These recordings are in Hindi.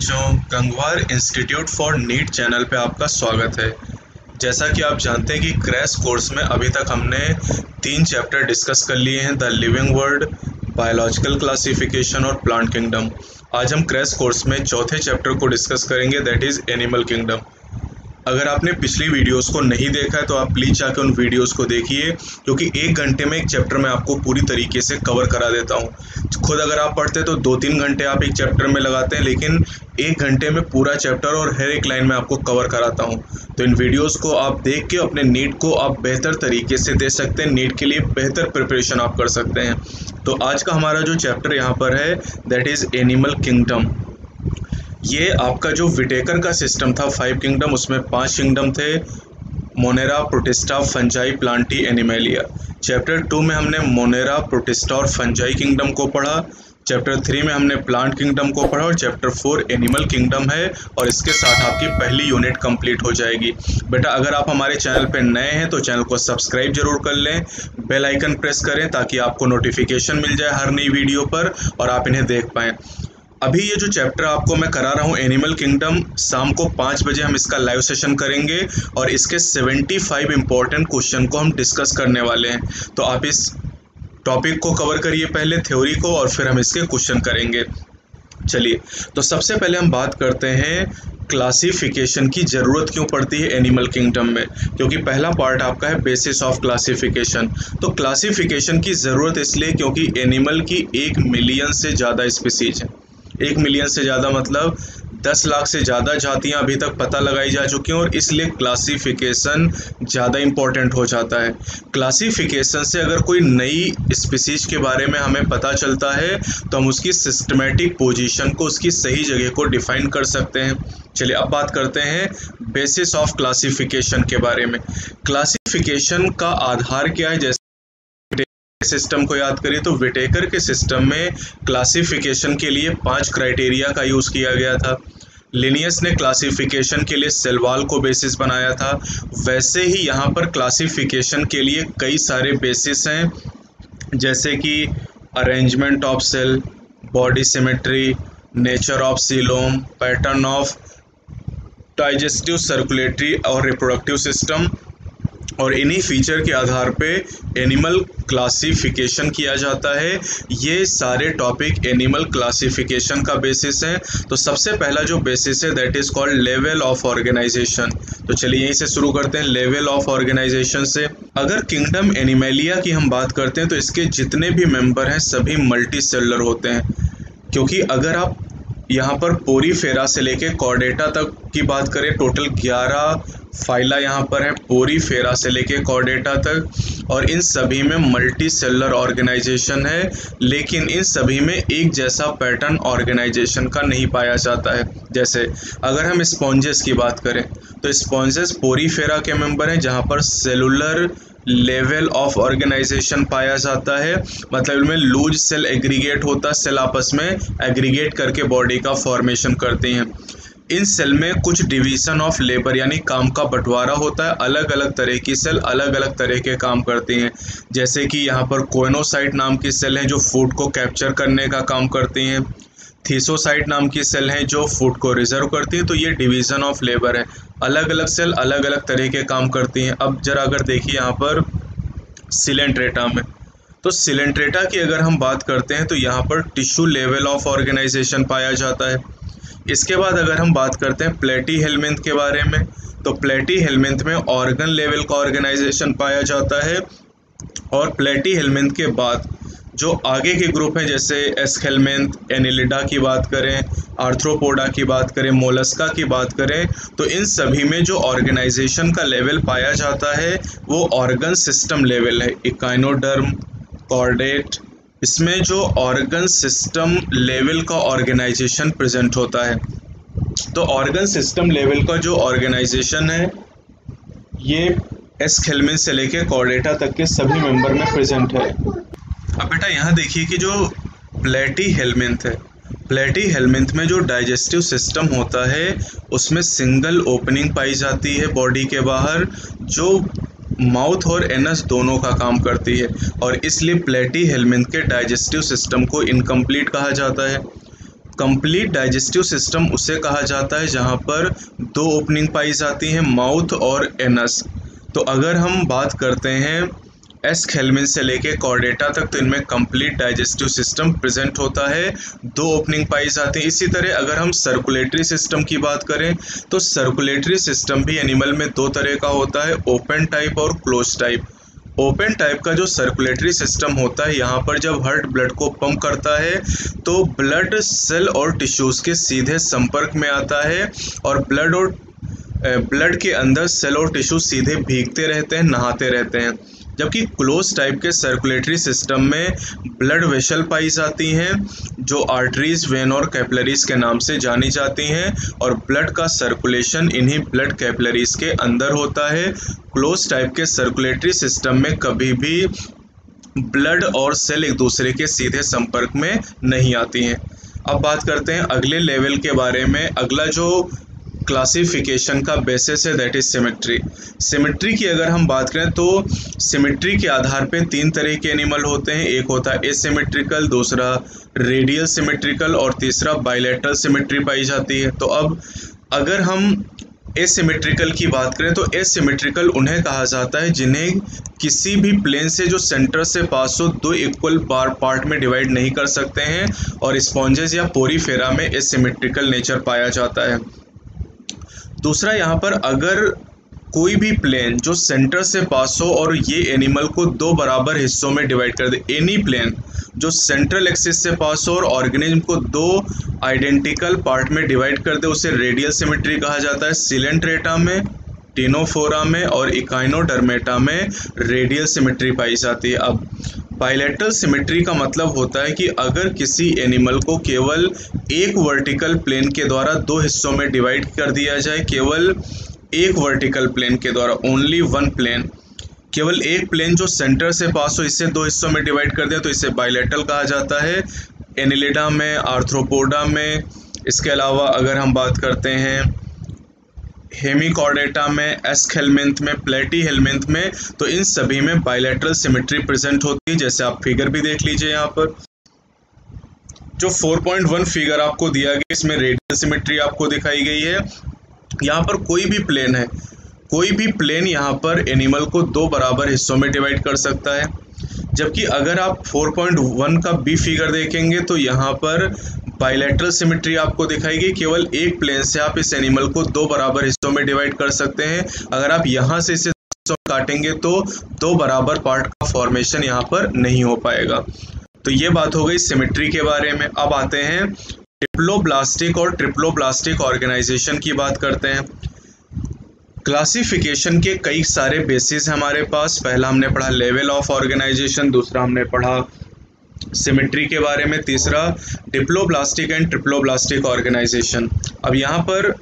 बच्चों, Gangwar institute for NEET channel पे आपका स्वागत है। जैसा कि आप जानते हैं कि क्रैश कोर्स में अभी तक हमने 3 चैप्टर डिस्कस कर लिए हैं, the living world, biological classification और प्लांट किंगडम। आज हम क्रैश कोर्स में चौथे चैप्टर को डिस्कस करेंगे, दैट इज़ एनिमल किंगडम। अगर आपने पिछली वीडियोस को नहीं देखा है तो आप प्लीज़ जाकर उन वीडियोस को देखिए, क्योंकि 1 घंटे में एक चैप्टर मैं आपको पूरी तरीके से कवर करा देता हूँ। खुद अगर आप पढ़ते तो 2-3 घंटे आप एक चैप्टर में लगाते हैं, लेकिन 1 घंटे में पूरा चैप्टर और हर एक लाइन में आपको कवर कराता हूँ। तो इन वीडियोज़ को आप देख के अपने नीट को आप बेहतर तरीके से दे सकते हैं, नीट के लिए बेहतर प्रिपरेशन आप कर सकते हैं। तो आज का हमारा जो चैप्टर यहाँ पर है, दैट इज़ एनिमल किंगडम। ये आपका जो विटेकर का सिस्टम था 5 किंगडम, उसमें 5 किंगडम थे, Monera, Protista, Fungi, Plantae, Animalia. Chapter 2 में हमने मोनेरा, प्रोटिस्टा और फंजाई किंगडम को पढ़ा। चैप्टर 3 में हमने प्लांट किंगडम को पढ़ा और चैप्टर 4 एनिमल किंगडम है, और इसके साथ आपकी पहली यूनिट कंप्लीट हो जाएगी। बेटा, अगर आप हमारे चैनल पे नए हैं तो चैनल को सब्सक्राइब जरूर कर लें, बेल आइकन प्रेस करें ताकि आपको नोटिफिकेशन मिल जाए हर नई वीडियो पर और आप इन्हें देख पाएँ। अभी ये जो चैप्टर आपको मैं करा रहा हूँ एनिमल किंगडम, शाम को 5 बजे हम इसका लाइव सेशन करेंगे और इसके 75 इम्पॉर्टेंट क्वेश्चन को हम डिस्कस करने वाले हैं। तो आप इस टॉपिक को कवर करिए, पहले थ्योरी को, और फिर हम इसके क्वेश्चन करेंगे। चलिए, तो सबसे पहले हम बात करते हैं क्लासिफिकेशन की ज़रूरत क्यों पड़ती है एनिमल किंगडम में, क्योंकि पहला पार्ट आपका है बेसिस ऑफ क्लासिफिकेशन। तो क्लासिफिकेशन की ज़रूरत इसलिए क्योंकि एनिमल की 1 मिलियन से ज़्यादा स्पीसीज हैं। 1 मिलियन से ज़्यादा मतलब 10 लाख से ज़्यादा जातियाँ अभी तक पता लगाई जा चुकी हैं, और इसलिए क्लासिफिकेशन ज़्यादा इम्पोर्टेंट हो जाता है। क्लासिफिकेशन से अगर कोई नई स्पीसीज के बारे में हमें पता चलता है तो हम उसकी सिस्टमेटिक पोजीशन को, उसकी सही जगह को डिफाइन कर सकते हैं। चलिए, अब बात करते हैं बेसिस ऑफ क्लासिफिकेशन के बारे में। क्लासिफिकेशन का आधार क्या है? जैसे सिस्टम को याद करिए तो विटेकर के सिस्टम में क्लासिफिकेशन के लिए 5 क्राइटेरिया का यूज़ किया गया था। लिनियस ने क्लासिफिकेशन के लिए सेलवाल को बेसिस बनाया था। वैसे ही यहाँ पर क्लासिफिकेशन के लिए कई सारे बेसिस हैं, जैसे कि arrangement of cell, body symmetry, nature of coelom, pattern of digestive, circulatory और रिप्रोडक्टिव सिस्टम, और इन्हीं फीचर के आधार पे एनिमल क्लासिफिकेशन किया जाता है। ये सारे टॉपिक एनिमल क्लासिफिकेशन का बेसिस है। तो सबसे पहला जो बेसिस है that is called level of organisation. तो चलिए यहीं से शुरू करते हैं, लेवल ऑफ ऑर्गेनाइजेशन से। अगर किंगडम एनिमेलिया की हम बात करते हैं तो इसके जितने भी मेंबर हैं सभी मल्टी सेलुलर होते हैं, क्योंकि अगर आप यहाँ पर पोरीफेरा से लेके कॉर्डेटा तक की बात करें, टोटल 11 फाइला यहाँ पर है, पोरीफेरा से लेके कॉर्डेटा तक, और इन सभी में मल्टी सेलुलर ऑर्गेनाइजेशन है, लेकिन इन सभी में एक जैसा पैटर्न ऑर्गेनाइजेशन का नहीं पाया जाता है। जैसे अगर हम स्पॉन्जेस की बात करें तो स्पॉन्जेस पोरीफेरा के मेंबर हैं, जहाँ पर सेलुलर लेवल ऑफ ऑर्गेनाइजेशन पाया जाता है, मतलब इनमें लूज सेल एग्रीगेट होता है, सेल आपस में एग्रीगेट करके बॉडी का फॉर्मेशन करती हैं। इन सेल में कुछ डिवीज़न ऑफ लेबर यानी काम का बंटवारा होता है, अलग अलग तरह की सेल अलग अलग तरह के काम करती हैं। जैसे कि यहाँ पर कोएनोसाइट नाम की सेल हैं जो फूड को कैप्चर करने का काम करती हैं, थीसोसाइट नाम की सेल हैं जो फूड को रिजर्व करती हैं। तो ये डिवीज़न ऑफ लेबर है, अलग अलग सेल अलग अलग तरह के काम करती हैं। अब जरा अगर देखिए यहाँ पर सिलेंट्रेटा में, तो सिलेंट्रेटा की अगर हम बात करते हैं तो यहाँ पर टिश्यू लेवल ऑफ ऑर्गेनाइजेशन पाया जाता है। इसके बाद अगर हम बात करते हैं प्लेटी हेलमिंथ के बारे में, तो प्लेटी हेलमिंथ में ऑर्गन लेवल का ऑर्गेनाइजेशन पाया जाता है। और प्लेटी हेलमिंथ के बाद जो आगे के ग्रुप हैं, जैसे एस्केलमेंथ, एनिलिडा की बात करें, आर्थ्रोपोडा की बात करें, मोलस्का की बात करें, तो इन सभी में जो ऑर्गेनाइजेशन का लेवल पाया जाता है वो ऑर्गन सिस्टम लेवल है। इकाइनोडर्म, कॉर्डेट, इसमें जो ऑर्गन सिस्टम लेवल का ऑर्गेनाइजेशन प्रेजेंट होता है। तो ऑर्गन सिस्टम लेवल का जो ऑर्गेनाइजेशन है ये एस्केलमेंथ से लेके कॉर्डेटा तक के सभी मेंबर में प्रेजेंट है। अब बेटा यहाँ देखिए कि जो प्लेटी हेलमिंथ है, प्लेटी हेलमिंथ में जो डाइजेस्टिव सिस्टम होता है उसमें सिंगल ओपनिंग पाई जाती है बॉडी के बाहर, जो माउथ और एनस दोनों का काम करती है, और इसलिए प्लेटी हेलमिंथ के डाइजेस्टिव सिस्टम को इनकम्प्लीट कहा जाता है। कंप्लीट डाइजेस्टिव सिस्टम उसे कहा जाता है जहाँ पर दो ओपनिंग पाई जाती हैं, माउथ और एनस। तो अगर हम बात करते हैं एस्केल्मिन से लेके कॉर्डेटा तक, तो इनमें कंप्लीट डाइजेस्टिव सिस्टम प्रेजेंट होता है, दो ओपनिंग पाई जाती हैं। इसी तरह अगर हम सर्कुलेटरी सिस्टम की बात करें तो सर्कुलेटरी सिस्टम भी एनिमल में दो तरह का होता है, ओपन टाइप और क्लोज टाइप। ओपन टाइप का जो सर्कुलेटरी सिस्टम होता है, यहाँ पर जब हार्ट ब्लड को पंप करता है तो ब्लड सेल और टिश्यूज़ के सीधे संपर्क में आता है और ब्लड के अंदर सेल और टिश्यू सीधे भीगते रहते हैं, नहाते रहते हैं। जबकि क्लोज टाइप के सर्कुलेटरी सिस्टम में ब्लड वेसल पाई जाती हैं जो आर्टरीज, वेन और कैपिलरीज के नाम से जानी जाती हैं और ब्लड का सर्कुलेशन इन्हीं ब्लड कैपिलरीज के अंदर होता है। क्लोज टाइप के सर्कुलेटरी सिस्टम में कभी भी ब्लड और सेल एक दूसरे के सीधे संपर्क में नहीं आती हैं। अब बात करते हैं अगले लेवल के बारे में। अगला जो क्लासिफिकेशन का बेसिस है दैट इज सिमेट्री। सिमेट्री की अगर हम बात करें तो सिमेट्री के आधार पे तीन तरह के एनिमल होते हैं। एक होता है एसिमेट्रिकल, दूसरा रेडियल सिमेट्रिकल और तीसरा बाइलेटरल सिमेट्री पाई जाती है। तो अब अगर हम एसिमेट्रिकल की बात करें तो एसिमेट्रिकल उन्हें कहा जाता है जिन्हें किसी भी प्लेन से जो सेंटर से पास हो दो इक्वल पार्ट में डिवाइड नहीं कर सकते हैं और स्पॉन्जेस या पोरीफेरा में एसिमेट्रिकल नेचर पाया जाता है। दूसरा, यहाँ पर अगर कोई भी प्लेन जो सेंटर से पास हो और ये एनिमल को दो बराबर हिस्सों में डिवाइड कर दे, एनी प्लेन जो सेंट्रल एक्सिस से पास हो और ऑर्गेनिज्म को दो आइडेंटिकल पार्ट में डिवाइड कर दे, उसे रेडियल सिमेट्री कहा जाता है। सिलेंट्रेटा में, टिनोफोरा में और इकाइनोडर्मेटा में रेडियल सिमेट्री पाई जाती है। अब बाइलेटरल सिमेट्री का मतलब होता है कि अगर किसी एनिमल को केवल एक वर्टिकल प्लेन के द्वारा दो हिस्सों में डिवाइड कर दिया जाए, केवल एक वर्टिकल प्लेन के द्वारा, ओनली वन प्लेन, केवल एक प्लेन जो सेंटर से पास हो इससे दो हिस्सों में डिवाइड कर दिया तो इसे बाइलेटरल कहा जाता है। एनिलिडा में, आर्थ्रोपोडा में, इसके अलावा अगर हम बात करते हैं हेमिकॉर्डेटा में, एस्केल्मिन्थ में, प्लेटीहेल्मिन्थ में, तो इन सभी में बाइलेटरल सिमेट्री प्रेजेंट होती है। जैसे आप फिगर भी देख लीजिए, यहाँ पर जो 4.1 फिगर आपको दिया गया इसमें रेडियल सिमेट्री आपको दिखाई गई है। यहाँ पर कोई भी प्लेन है, कोई भी प्लेन यहाँ पर एनिमल को दो बराबर हिस्सों में डिवाइड कर सकता है। जबकि अगर आप 4.1 का बी फिगर देखेंगे तो यहाँ पर बाइलेटरल सिमेट्री आपको दिखाएगी, केवल एक प्लेन से आप इस एनिमल को दो बराबर हिस्सों में डिवाइड कर सकते हैं। अगर आप यहाँ से इसे काटेंगे तो दो बराबर पार्ट का फॉर्मेशन यहाँ पर नहीं हो पाएगा। तो ये बात हो गई सिमेट्री के बारे में। अब आते हैं डिप्लोब्लास्टिक और ट्रिप्लोब्लास्टिक ऑर्गेनाइजेशन की बात करते हैं। क्लासिफिकेशन के कई सारे बेसिस हैं हमारे पास। पहला हमने पढ़ा लेवल ऑफ ऑर्गेनाइजेशन, दूसरा हमने पढ़ा सिमेट्री के बारे में, तीसरा डिप्लोब्लास्टिक एंड ट्रिप्लोब्लास्टिक ऑर्गेनाइजेशन। अब यहाँ पर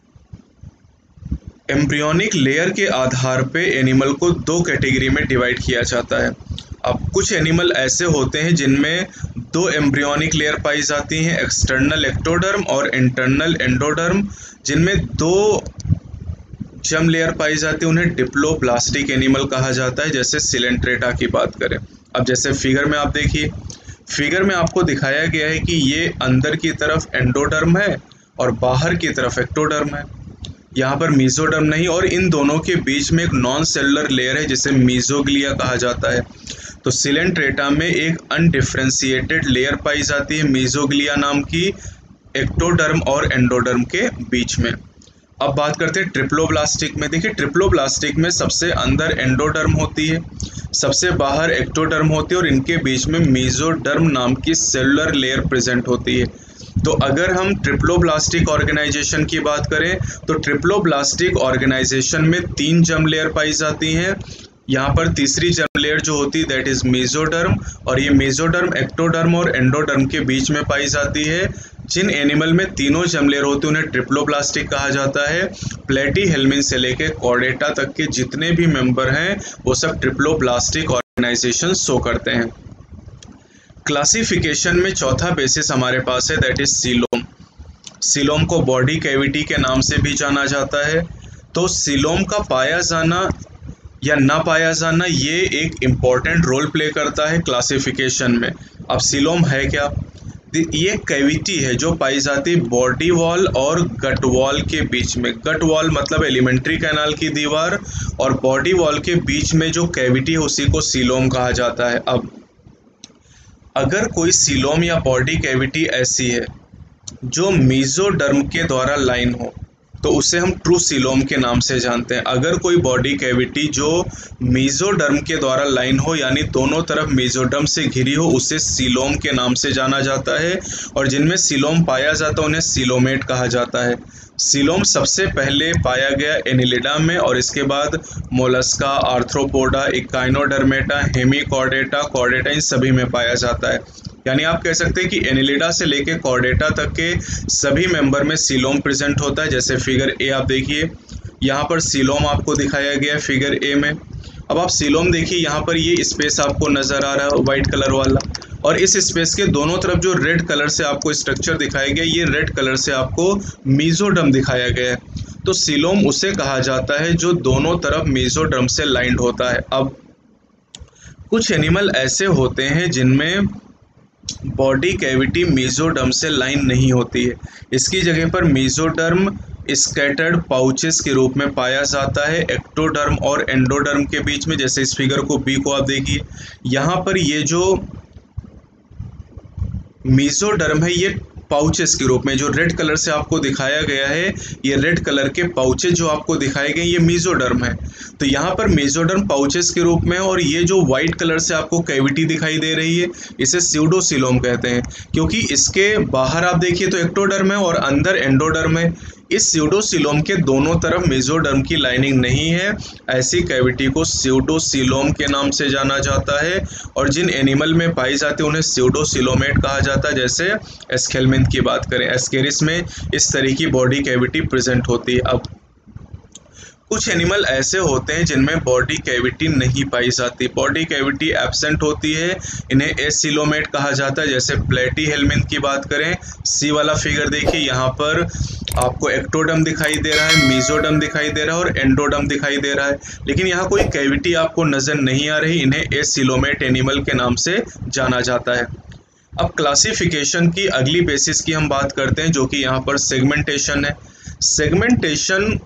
एम्ब्रियोनिक लेयर के आधार पे एनिमल को दो कैटेगरी में डिवाइड किया जाता है। अब कुछ एनिमल ऐसे होते हैं जिनमें दो एम्ब्रियोनिक लेयर पाई जाती हैं, एक्सटर्नल एक्टोडर्म और इंटरनल एंडोडर्म, जिनमें दो जर्म लेयर पाई जाती है, उन्हें डिप्लोब्लास्टिक एनिमल कहा जाता है। जैसे सिलेंट्रेटा की बात करें, अब जैसे फिगर में आप देखिए, फिगर में आपको दिखाया गया है कि ये अंदर की तरफ एंडोडर्म है और बाहर की तरफ एक्टोडर्म है, यहाँ पर मीजोडर्म नहीं, और इन दोनों के बीच में एक नॉन सेलुलर लेयर है जिसे मीजोग्लिया कहा जाता है। तो सिलेंट्रेटा में एक अनडिफ्रेंशिएटेड लेयर पाई जाती है मीजोग्लिया नाम की, एक्टोडर्म और एंडोडर्म के बीच में। अब बात करते हैं ट्रिप्लोब्लास्टिक में। देखिए ट्रिप्लोब्लास्टिक में सबसे अंदर एंडोडर्म होती है, सबसे बाहर एक्टोडर्म होती है और इनके बीच में मीजोडर्म नाम की सेलुलर लेयर प्रेजेंट होती है। तो अगर हम ट्रिप्लोब्लास्टिक ऑर्गेनाइजेशन की बात करें तो ट्रिप्लोब्लास्टिक ऑर्गेनाइजेशन में तीन जर्म लेयर पाई जाती हैं। यहाँ पर तीसरी जर्म लेयर जो होती है दैट इज मीजोडर्म, और ये मीजोडर्म एक्टोडर्म और एंडोडर्म के बीच में पाई जाती है। जिन एनिमल में तीनों जर्म लेयर होती है उन्हें ट्रिप्लोब्लास्टिक कहा जाता है। प्लेटीहेल्मिन से लेकर कॉर्डेटा तक के जितने भी मेंबर हैं वो सब ट्रिप्लोब्लास्टिक ऑर्गेनाइजेशन शो करते हैं। क्लासिफिकेशन में चौथा बेसिस हमारे पास है दैट इज सीलोम। सीलोम को बॉडी कैविटी के नाम से भी जाना जाता है। तो सीलोम का पाया जाना या ना पाया जाना ये एक इम्पॉर्टेंट रोल प्ले करता है क्लासिफिकेशन में। अब सीलोम है क्या? ये कैविटी है जो पाई जाती है बॉडी वॉल और गट वॉल के बीच में। गट वॉल मतलब एलिमेंट्री कैनाल की दीवार, और बॉडी वॉल के बीच में जो कैविटी है उसी को सीलोम कहा जाता है। अब अगर कोई सीलोम या बॉडी कैविटी ऐसी है जो मेसोडर्म के द्वारा लाइन हो तो उसे हम ट्रू सीलोम के नाम से जानते हैं। अगर कोई बॉडी कैविटी जो मेसोडर्म के द्वारा लाइन हो यानी दोनों तरफ मेसोडर्म से घिरी हो उसे सीलोम के नाम से जाना जाता है। और जिनमें सीलोम पाया जाता है उन्हें सीलोमेट कहा जाता है। सीलोम सबसे पहले पाया गया एनिलिडा में, और इसके बाद Mollusca, Arthropoda, Echinodermata, Hemichordata, Chordata इन सभी में पाया जाता है। यानी आप कह सकते हैं कि एनिलिडा से लेके कॉर्डेटा तक के सभी मेंबर में सीलोम प्रेजेंट होता है। जैसे फिगर ए आप देखिए, यहाँ पर सीलोम आपको दिखाया गया है फिगर ए में। अब आप सीलोम देखिए, यहाँ पर ये स्पेस आपको नज़र आ रहा है वाइट कलर वाला, और इस स्पेस के दोनों तरफ जो रेड कलर से आपको स्ट्रक्चर दिखाया गया, ये रेड कलर से आपको मेसोडर्म दिखाया गया है। तो सीलोम उसे कहा जाता है जो दोनों तरफ मेसोडर्म से लाइंड होता है। अब कुछ एनिमल ऐसे होते हैं जिनमें बॉडी कैविटी मेसोडर्म से लाइन नहीं होती है। इसकी जगह पर मेसोडर्म स्कैटर्ड पाउचेस के रूप में पाया जाता है एक्टोडर्म और एंडोडर्म के बीच में। जैसे इस फिगर को बी को आप देखिए, यहाँ पर ये जो मेसोडर्म है ये पाउचेस के रूप में, जो रेड कलर से आपको दिखाया गया है, ये रेड कलर के पाउचेस जो आपको दिखाए गए ये मेसोडर्म है। तो यहाँ पर मेसोडर्म पाउचेस के रूप में, और ये जो वाइट कलर से आपको कैविटी दिखाई दे रही है इसे स्यूडोसीलोम कहते हैं, क्योंकि इसके बाहर आप देखिए तो एक्टोडर्म है और अंदर एंडोडर्म है। इस स्यूडोसीलोम के दोनों तरफ मेसोडर्म की लाइनिंग नहीं है, ऐसी कैविटी को स्यूडोसीलोम के नाम से जाना जाता है। और जिन एनिमल में पाई जाती है उन्हें स्यूडोसीलोमेट कहा जाता है। जैसे एस्केलमेंथ की बात करें, एस्केरिस में इस तरह की बॉडी कैविटी प्रेजेंट होती है। अब कुछ एनिमल ऐसे होते हैं जिनमें बॉडी कैविटी नहीं पाई जाती, बॉडी कैविटी एब्सेंट होती है, इन्हें एसिलोमेट कहा जाता है। जैसे प्लेटीहेल्मिन्थ की बात करें, सी वाला फिगर देखिए, यहाँ पर आपको एक्टोडर्म दिखाई दे रहा है, मेसोडर्म दिखाई दे रहा है और एंडोडर्म दिखाई दे रहा है, लेकिन यहाँ कोई कैविटी आपको नज़र नहीं आ रही। इन्हें एसिलोमेट एनिमल के नाम से जाना जाता है। अब क्लासिफिकेशन की अगली बेसिस की हम बात करते हैं, जो कि यहाँ पर सेगमेंटेशन है। सेगमेंटेशन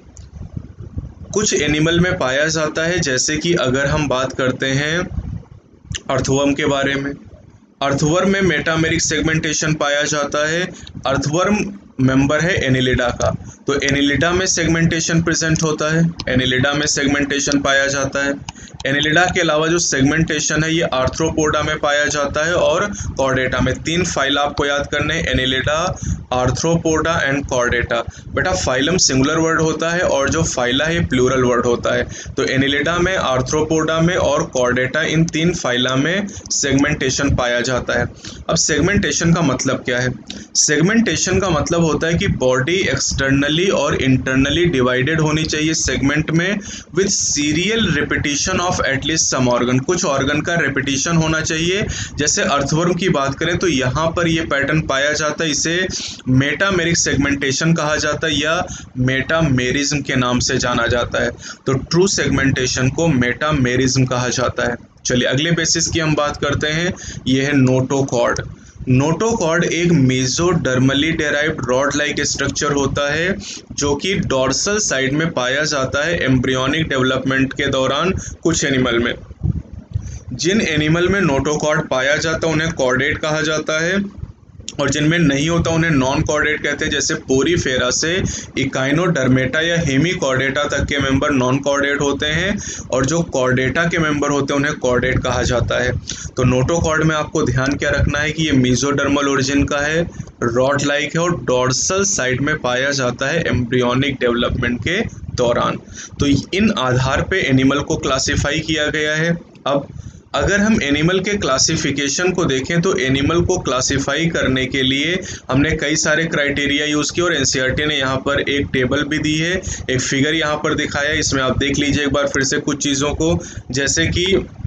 कुछ एनिमल में पाया जाता है, जैसे कि अगर हम बात करते हैं अर्थवर्म के बारे में, अर्थवर्म में मेटामेरिक सेगमेंटेशन पाया जाता है। अर्थवर्म मेंबर है एनिलिडा का, तो एनिलिडा में सेगमेंटेशन प्रेजेंट होता है, एनिलिडा में सेगमेंटेशन पाया जाता है। एनिलिडा के अलावा जो सेगमेंटेशन है ये आर्थ्रोपोडा में पाया जाता है और कॉर्डेटा में। तीन फाइल आपको याद करने हैं, एनिलिडा, आर्थ्रोपोडा एंड कॉर्डेटा। बेटा फाइलम सिंगुलर वर्ड होता है और जो फाइला है प्लूरल वर्ड होता है। तो एनिलिडा में, आर्थ्रोपोडा में और कॉर्डेटा, इन तीन फाइला में सेगमेंटेशन पाया जाता है। अब सेगमेंटेशन का मतलब क्या है? सेगमेंटेशन का मतलब होता है कि बॉडी एक्सटर्नली और इंटरनली डिवाइडेड होनी चाहिए सेगमेंट में, with serial repetition of at least some organ. कुछ ऑर्गन का रिपीटिशन होना चाहिए। जैसे अर्थवर्म की बात करें तो यहाँ पर ये पैटर्न पाया जाता है, इसे मेटामेरिक सेगमेंटेशन कहा जाता है या मेटामेरिज्म के नाम से जाना जाता है। तो ट्रू सेगमेंटेशन को मेटामेरिज्म कहा जाता है। चलिए अगले बेसिस की हम बात करते हैं, ये है नोटोकॉर्ड। नोटोकॉर्ड एक mesodermally derived rod like structure होता है जो कि डॉर्सल साइड में पाया जाता है एम्ब्रियोनिक डेवलपमेंट के दौरान कुछ एनिमल में। जिन एनिमल में नोटोकॉर्ड पाया जाता है उन्हें कॉर्डेट कहा जाता है, और जिनमें नहीं होता उन्हें नॉन कॉर्डेट कहते हैं। जैसे पोरीफेरा से इकाइनोडर्मेटा या हेमीकॉर्डेटा तक के मेंबर नॉन कॉर्डेट होते हैं, और जो कॉर्डेटा के मेंबर होते हैं उन्हें कॉर्डेट कहा जाता है। तो नोटोकॉर्ड में आपको ध्यान क्या रखना है कि ये मेसोडर्मल ओरिजिन का है, रॉड लाइक है और डॉर्सल साइड में पाया जाता है एम्ब्रियोनिक डेवलपमेंट के दौरान। तो इन आधार पे एनिमल को क्लासीफाई किया गया है। अब अगर हम एनिमल के क्लासिफिकेशन को देखें तो एनिमल को क्लासिफाई करने के लिए हमने कई सारे क्राइटेरिया यूज़ किए, और एनसीईआरटी ने यहाँ पर एक टेबल भी दी है, एक फिगर यहाँ पर दिखाया है, इसमें आप देख लीजिए एक बार फिर से कुछ चीज़ों को। जैसे कि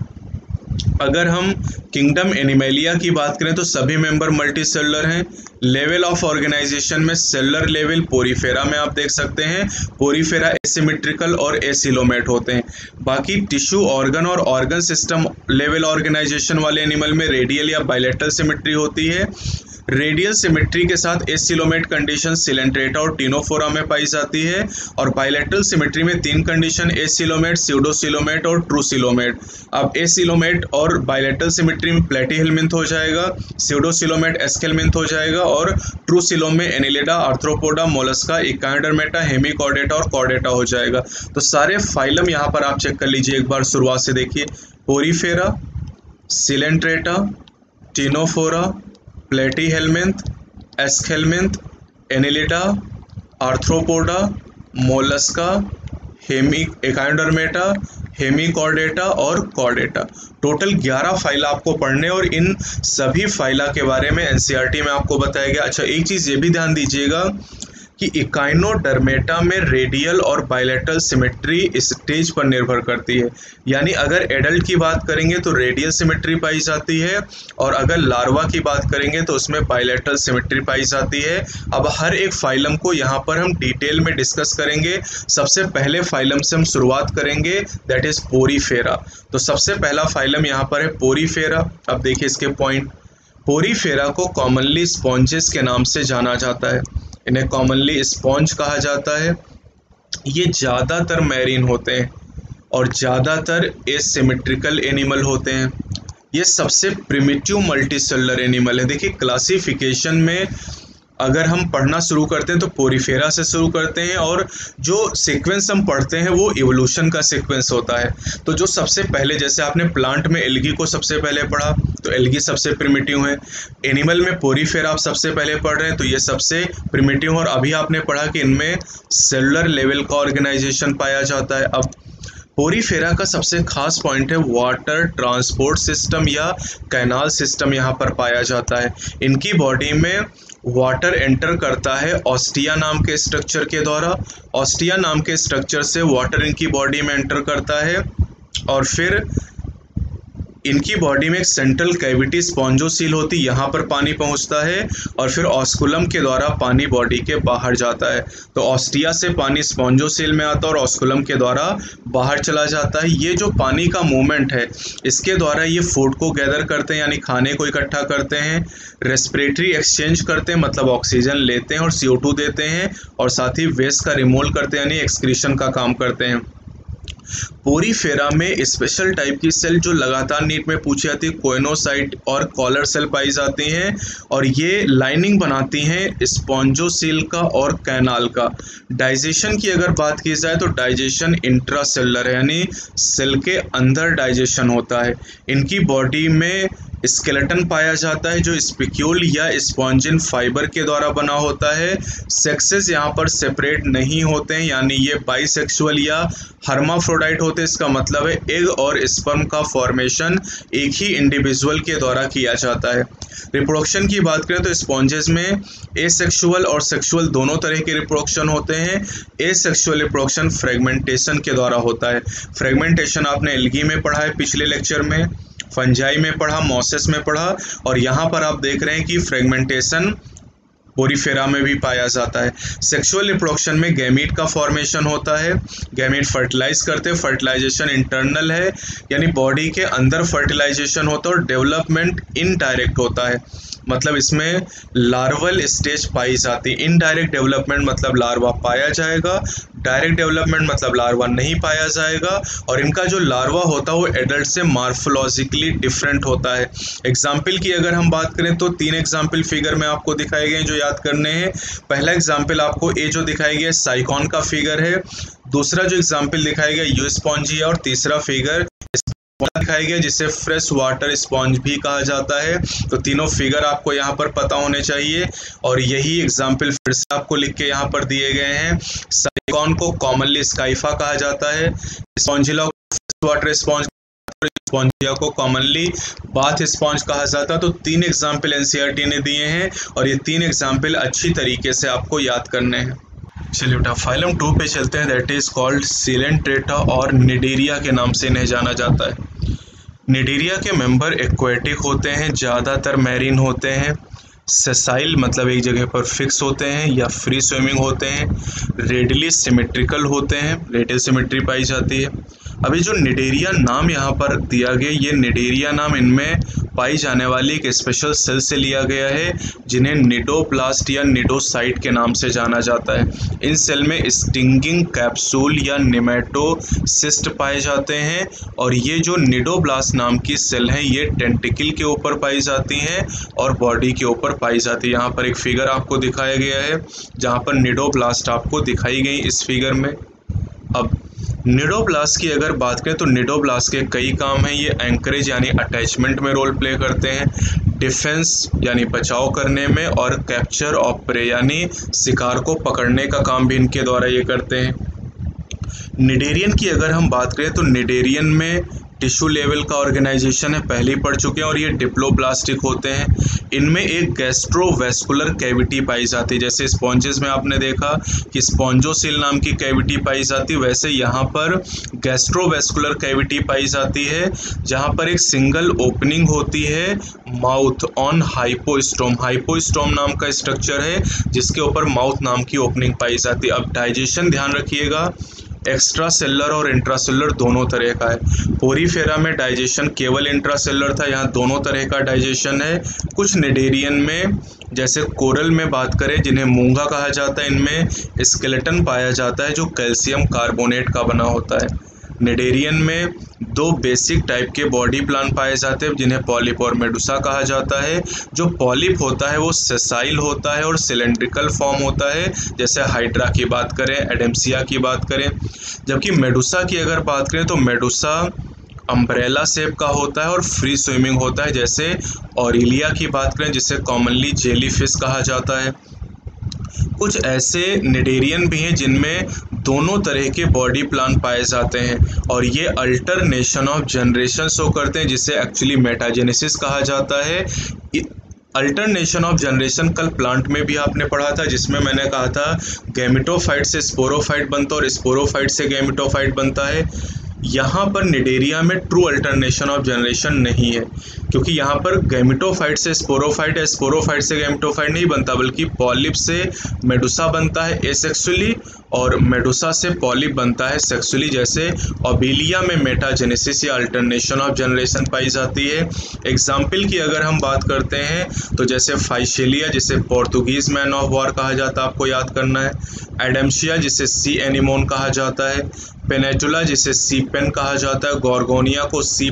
अगर हम किंगडम एनिमेलिया की बात करें तो सभी मेंबर मल्टी सेलुलर हैं। लेवल ऑफ ऑर्गेनाइजेशन में सेलुलर लेवल पोरीफेरा में आप देख सकते हैं, पोरीफेरा एसिमेट्रिकल और एसिलोमेट होते हैं। बाकी टिश्यू, ऑर्गन और ऑर्गन सिस्टम लेवल ऑर्गेनाइजेशन वाले एनिमल में रेडियल या बायलैटरल सिमेट्री होती है। रेडियल सिमेट्री के साथ एसिलोमेट कंडीशन सिलेंट्रेटा और टिनोफोरा में पाई जाती है। और बायलैटरल सिमेट्री में 3 कंडीशन एसिलोमेट, स्यूडोसिलोमेट और ट्रूसिलोमेट। अब एसिलोमेट और बायलैटरल सिमेट्री में प्लेटीहेल्मिंथ हो जाएगा, स्यूडोसिलोमेट एस्केल्मिंथ हो जाएगा और ट्रूसिलोम में Annelida, Arthropoda, Mollusca, Echinodermata, Hemichordata और कॉर्डेटा हो जाएगा। तो सारे फाइलम यहाँ पर आप चेक कर लीजिए एक बार, शुरुआत से देखिए। Porifera, Coelenterata, Ctenophora, Platyhelminth, Aschelminth, Annelida, Arthropoda, Mollusca, Echinodermata, Hemichordata और कॉर्डेटा। टोटल 11 फाइला आपको पढ़ने और इन सभी फाइला के बारे में एनसीईआरटी में आपको बताया गया। अच्छा, एक चीज़ ये भी ध्यान दीजिएगा कि इकाइनोडर्मेटा में रेडियल और बायलैटरल सिमेट्री स्टेज पर निर्भर करती है। यानी अगर एडल्ट की बात करेंगे तो रेडियल सिमेट्री पाई जाती है और अगर लार्वा की बात करेंगे तो उसमें बायलैटरल सिमेट्री पाई जाती है। अब हर एक फाइलम को यहाँ पर हम डिटेल में डिस्कस करेंगे। सबसे पहले फाइलम से हम शुरुआत करेंगे, दैट इज पोरीफेरा। तो सबसे पहला फाइलम यहाँ पर है पोरीफेरा। अब देखिए इसके पॉइंट। पोरीफेरा को कॉमनली स्पॉन्जेस के नाम से जाना जाता है, इन्हें कॉमनली स्पॉन्ज कहा जाता है। ये ज़्यादातर मैरीन होते हैं और ज़्यादातर एसिमेट्रिकल एनिमल होते हैं। ये सबसे प्रिमिटिव मल्टीसेलुलर एनिमल है। देखिए क्लासिफिकेशन में अगर हम पढ़ना शुरू करते हैं तो पोरीफेरा से शुरू करते हैं और जो सीक्वेंस हम पढ़ते हैं वो इवोल्यूशन का सीक्वेंस होता है। तो जो सबसे पहले, जैसे आपने प्लांट में एल्गी को सबसे पहले पढ़ा तो एल्गी सबसे प्रिमिटिव है। एनिमल में पोरीफेरा आप सबसे पहले पढ़ रहे हैं तो ये सबसे प्रिमिटिव। और अभी आपने पढ़ा कि इनमें सेलुलर लेवल का ऑर्गेनाइजेशन पाया जाता है। अब पोरीफेरा का सबसे खास पॉइंट है वाटर ट्रांसपोर्ट सिस्टम या कैनाल सिस्टम यहाँ पर पाया जाता है। इनकी बॉडी में वाटर एंटर करता है ऑस्टिया नाम के स्ट्रक्चर के द्वारा। ऑस्टिया नाम के स्ट्रक्चर से वाटर इनकी बॉडी में एंटर करता है और फिर इनकी बॉडी में एक सेंट्रल कैविटी स्पॉन्जोसील होती है, यहाँ पर पानी पहुँचता है और फिर ऑस्कुलम के द्वारा पानी बॉडी के बाहर जाता है। तो ऑस्टिया से पानी स्पॉन्जोसील में आता है और ऑस्कुलम के द्वारा बाहर चला जाता है। ये जो पानी का मूवमेंट है इसके द्वारा ये फूड को गैदर करते हैं, यानी खाने को इकट्ठा करते हैं, रेस्पिरेटरी एक्सचेंज करते हैं मतलब ऑक्सीजन लेते हैं और CO2 देते हैं, और साथ ही वेस्ट का रिमूवल करते हैं यानी एक्सक्रीशन का काम करते हैं। पोरीफेरा में स्पेशल टाइप की सेल जो लगातार नीट में पूछी जाती है, कोइनोसाइट और कॉलर सेल पाई जाती हैं और ये लाइनिंग बनाती हैं स्पॉन्जोसील का और कैनाल का। डाइजेशन की अगर बात की जाए तो डाइजेशन इंट्रासेलुलर है, यानी सेल के अंदर डाइजेशन होता है। इनकी बॉडी में स्केलेटन पाया जाता है जो स्पिक्यूल या स्पॉन्जिन फाइबर के द्वारा बना होता है। सेक्सेस यहाँ पर सेपरेट नहीं होते हैं, यानी ये बाइसेक्सुअल या हर्माफ्रोडाइट होते हैं। इसका मतलब है एग और स्पर्म का फॉर्मेशन एक ही इंडिविजुअल के द्वारा किया जाता है। रिप्रोडक्शन की बात करें तो स्पॉन्जेस में एसेक्सुअल और सेक्सुअल दोनों तरह के रिप्रोडक्शन होते हैं। एसेक्सुअल रिप्रोडक्शन फ्रेगमेंटेशन के द्वारा होता है। फ्रेगमेंटेशन आपने एल्गी में पढ़ा है पिछले लेक्चर में, फंजाई में पढ़ा, मॉसेस में पढ़ा, और यहाँ पर आप देख रहे हैं कि फ्रेगमेंटेशन पोरीफेरा में भी पाया जाता है। सेक्सुअल रिप्रोडक्शन में गैमीट का फॉर्मेशन होता है, गैमीट फर्टिलाइज करते हैं, फर्टिलाइजेशन इंटरनल है यानी बॉडी के अंदर फर्टिलाइजेशन होता है, और डेवलपमेंट इनडायरेक्ट होता है मतलब इसमें लार्वल स्टेज पाई जाती है। इनडायरेक्ट डेवलपमेंट मतलब लार्वा पाया जाएगा, डायरेक्ट डेवलपमेंट मतलब लार्वा नहीं पाया जाएगा, और इनका जो लार्वा होता है वो एडल्ट से मार्फोलॉजिकली डिफरेंट होता है। एग्जाम्पल की अगर हम बात करें तो 3 एग्जाम्पल फिगर में आपको दिखाए गए हैं जो याद करने हैं। पहला एग्जाम्पल आपको ये जो दिखाई गया साइकॉन का फिगर है, दूसरा जो एग्जाम्पल दिखाया गया यूस्पॉन्जिया, और तीसरा फिगर दिखाया गया जिसे फ्रेश वाटर स्पॉन्ज भी कहा जाता है। तो तीनों फिगर आपको यहाँ पर पता होने चाहिए, और यही एग्जाम्पल फिर से आपको लिख के यहाँ पर दिए गए हैं। साइकॉन को कॉमनली स्काइफा कहा जाता है, स्पॉन्जिला को फ्रेश वाटर स्पॉन्ज, स्पॉन्जिया को कॉमनली बाथ स्पॉन्ज कहा जाता है। तो 3 एग्जाम्पल एनसीईआरटी ने दिए हैं और ये 3 एग्जाम्पल अच्छी तरीके से आपको याद करने हैं। चलिए बेटा फाइलम 2 पे चलते हैं, दैट इज कॉल्ड सिलेंट्रेटा और निडेरिया के नाम से इन्हें जाना जाता है। निडेरिया के मेंबर एक्वेटिक होते हैं, ज़्यादातर मैरीन होते हैं, सेसाइल मतलब एक जगह पर फिक्स होते हैं या फ्री स्विमिंग होते हैं, रेडियली सिमेट्रिकल होते हैं, रेडियल सिमेट्री पाई जाती है, अभी जो निडेरिया नाम यहाँ पर दिया गया, ये निडेरिया नाम इनमें पाई जाने वाली एक स्पेशल सेल से लिया गया है जिन्हें निडोब्लास्ट या निडोसाइट के नाम से जाना जाता है। इन सेल में स्टिंगिंग कैप्सूल या निमेटोसिस्ट पाए जाते हैं और ये जो निडोब्लास्ट नाम की सेल हैं ये टेंटिकल के ऊपर पाई जाती हैं और बॉडी के ऊपर पाई जाती है। यहाँ पर एक फिगर आपको दिखाया गया है जहाँ पर निडोब्लास्ट आपको दिखाई गई इस फिगर में। अब निडोब्लास्ट की अगर बात करें तो निडोब्लास्ट के कई काम हैं। ये एंकरेज यानी अटैचमेंट में रोल प्ले करते हैं, डिफेंस यानी बचाव करने में, और कैप्चर ऑफ प्रे यानी शिकार को पकड़ने का काम भी इनके द्वारा ये करते हैं। निडेरियन की अगर हम बात करें तो निडेरियन में टिश्यू लेवल का ऑर्गेनाइजेशन है, पहले ही पढ़ चुके हैं, और ये डिप्लोब्लास्टिक होते हैं। इनमें एक गैस्ट्रोवेस्कुलर कैविटी पाई जाती है। जैसे स्पॉन्जेस में आपने देखा कि स्पॉन्जोसील नाम की कैविटी पाई जाती है, वैसे यहाँ पर गैस्ट्रोवेस्कुलर कैविटी पाई जाती है जहाँ पर एक सिंगल ओपनिंग होती है माउथ ऑन हाइपोस्टोम। हाइपोस्टोम नाम का स्ट्रक्चर है जिसके ऊपर माउथ नाम की ओपनिंग पाई जाती है। अब डाइजेशन ध्यान रखिएगा, एक्स्ट्रा सेलर और इंट्रासेलर दोनों तरह का है। पोरीफेरा में डाइजेशन केवल इंट्रासेलर था, यहाँ दोनों तरह का डाइजेशन है। कुछ निडेरियन में जैसे कोरल में बात करें जिन्हें मूंगा कहा जाता है, इनमें स्केलेटन पाया जाता है जो कैल्शियम कार्बोनेट का बना होता है। निडेरियन में दो बेसिक टाइप के बॉडी प्लान पाए जाते हैं जिन्हें पॉलिप और मेडुसा कहा जाता है। जो पॉलिप होता है वो सेसाइल होता है और सिलेंड्रिकल फॉर्म होता है, जैसे हाइड्रा की बात करें, एडेम्सिया की बात करें। जबकि मेडुसा की अगर बात करें तो मेडुसा अम्ब्रेला शेप का होता है और फ्री स्विमिंग होता है, जैसे ऑरिलिया की बात करें जिसे कॉमनली जेलीफिश कहा जाता है। कुछ ऐसे निडेरियन भी हैं जिनमें दोनों तरह के बॉडी प्लान पाए जाते हैं और ये अल्टरनेशन ऑफ जनरेशन शो करते हैं जिसे एक्चुअली मेटाजेनेसिस कहा जाता है। अल्टरनेशन ऑफ जनरेशन कल प्लांट में भी आपने पढ़ा था जिसमें मैंने कहा था गैमेटोफाइट से स्पोरोफाइट बनता है और स्पोरोफाइट से गैमेटोफाइट बनता है। यहाँ पर निडेरिया में ट्रू अल्टरनेशन ऑफ जनरेशन नहीं है क्योंकि यहाँ पर गैमेटोफाइट से स्पोरोफाइट है, स्पोरोफाइट से गैमेटोफाइट नहीं बनता, बल्कि पॉलिप से मेडुसा बनता है एसेक्सुअली और मेडुसा से पॉलिप बनता है सेक्सुअली। जैसे ओबेलिया में मेटाजेनेसिस या अल्टरनेशन ऑफ जनरेशन पाई जाती है। एग्जाम्पल की अगर हम बात करते हैं तो जैसे फाइशेलिया जिसे पोर्तुगीज मैन ऑफ वॉर कहा जाता है, आपको याद करना है। एडम्सिया जिसे सी एनिमोन कहा जाता है। पेनेटुला जिसे सी पेन कहा जाता है। गॉर्गोनिया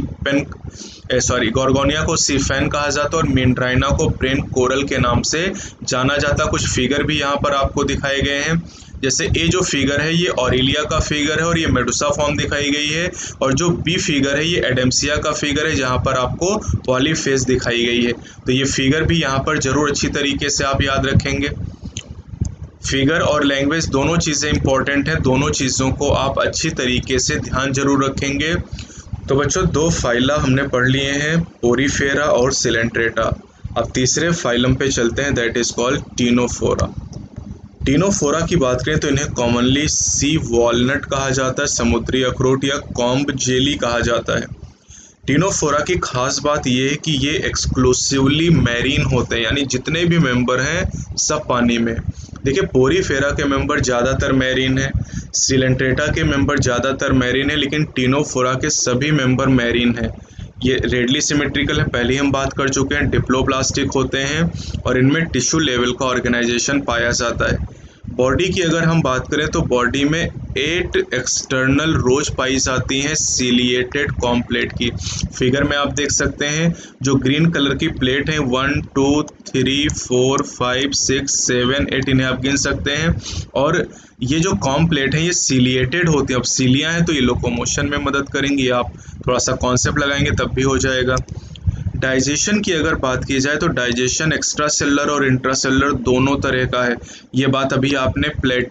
को सी फैन कहा जाता है और मेंड्राइना को ब्रेन कोरल के नाम से जाना जाता है। कुछ फिगर भी यहाँ पर आपको दिखाए गए हैं, जैसे ये जो फिगर है ये ऑरिलिया का फिगर है और ये मेडुसा फॉर्म दिखाई गई है, और जो बी फिगर है ये एडेम्सिया का फिगर है जहाँ पर आपको पॉली फेस दिखाई गई है। तो ये फिगर भी यहाँ पर जरूर अच्छी तरीके से आप याद रखेंगे। फिगर और लैंग्वेज दोनों चीज़ें इंपॉर्टेंट हैं, दोनों चीज़ों को आप अच्छी तरीके से ध्यान जरूर रखेंगे। तो बच्चों दो फाइला हमने पढ़ लिए हैं, पोरीफेरा और सिलेंट्रेटा। अब तीसरे फाइलम पे चलते हैं, that is called Ctenophora. Ctenophora की बात करें तो इन्हें कॉमनली सी वॉलनट कहा जाता है, समुद्री अखरोट या कॉम्ब जेली कहा जाता है। टीनोफोरा की खास बात यह है कि ये एक्सक्लूसिवली मैरीन होते हैं, यानी जितने भी मेंबर हैं सब पानी में। देखिए पोरीफेरा के मेंबर ज़्यादातर मैरीन हैं, सिलेंट्रेटा के मेंबर ज़्यादातर मैरीन है, लेकिन टीनोफोरा के सभी मेंबर मैरीन हैं। ये रेडली सिमेट्रिकल है, पहले हम बात कर चुके हैं, डिप्लोप्लास्टिक होते हैं और इनमें टिश्यू लेवल का ऑर्गेनाइजेशन पाया जाता है। बॉडी की अगर हम बात करें तो बॉडी में 8 एक्सटर्नल रोज पाई जाती हैं सीलिएटेड कॉम्प्लेट की। फिगर में आप देख सकते हैं जो ग्रीन कलर की प्लेट है 1 2 3 4 5 6 7 8 इन्हें आप गिन सकते हैं, और ये जो कॉम्प्लेट है ये सीलिएटेड होती है। अब सीलियाँ हैं तो ये लोकोमोशन में मदद करेंगी, आप थोड़ा सा कॉन्सेप्ट लगाएंगे तब भी हो जाएगा। डाइजेशन की अगर बात की जाए तो डाइजेशन एक्स्ट्रा सेलर और इंट्रासेलर दोनों तरह का है। ये बात अभी आपने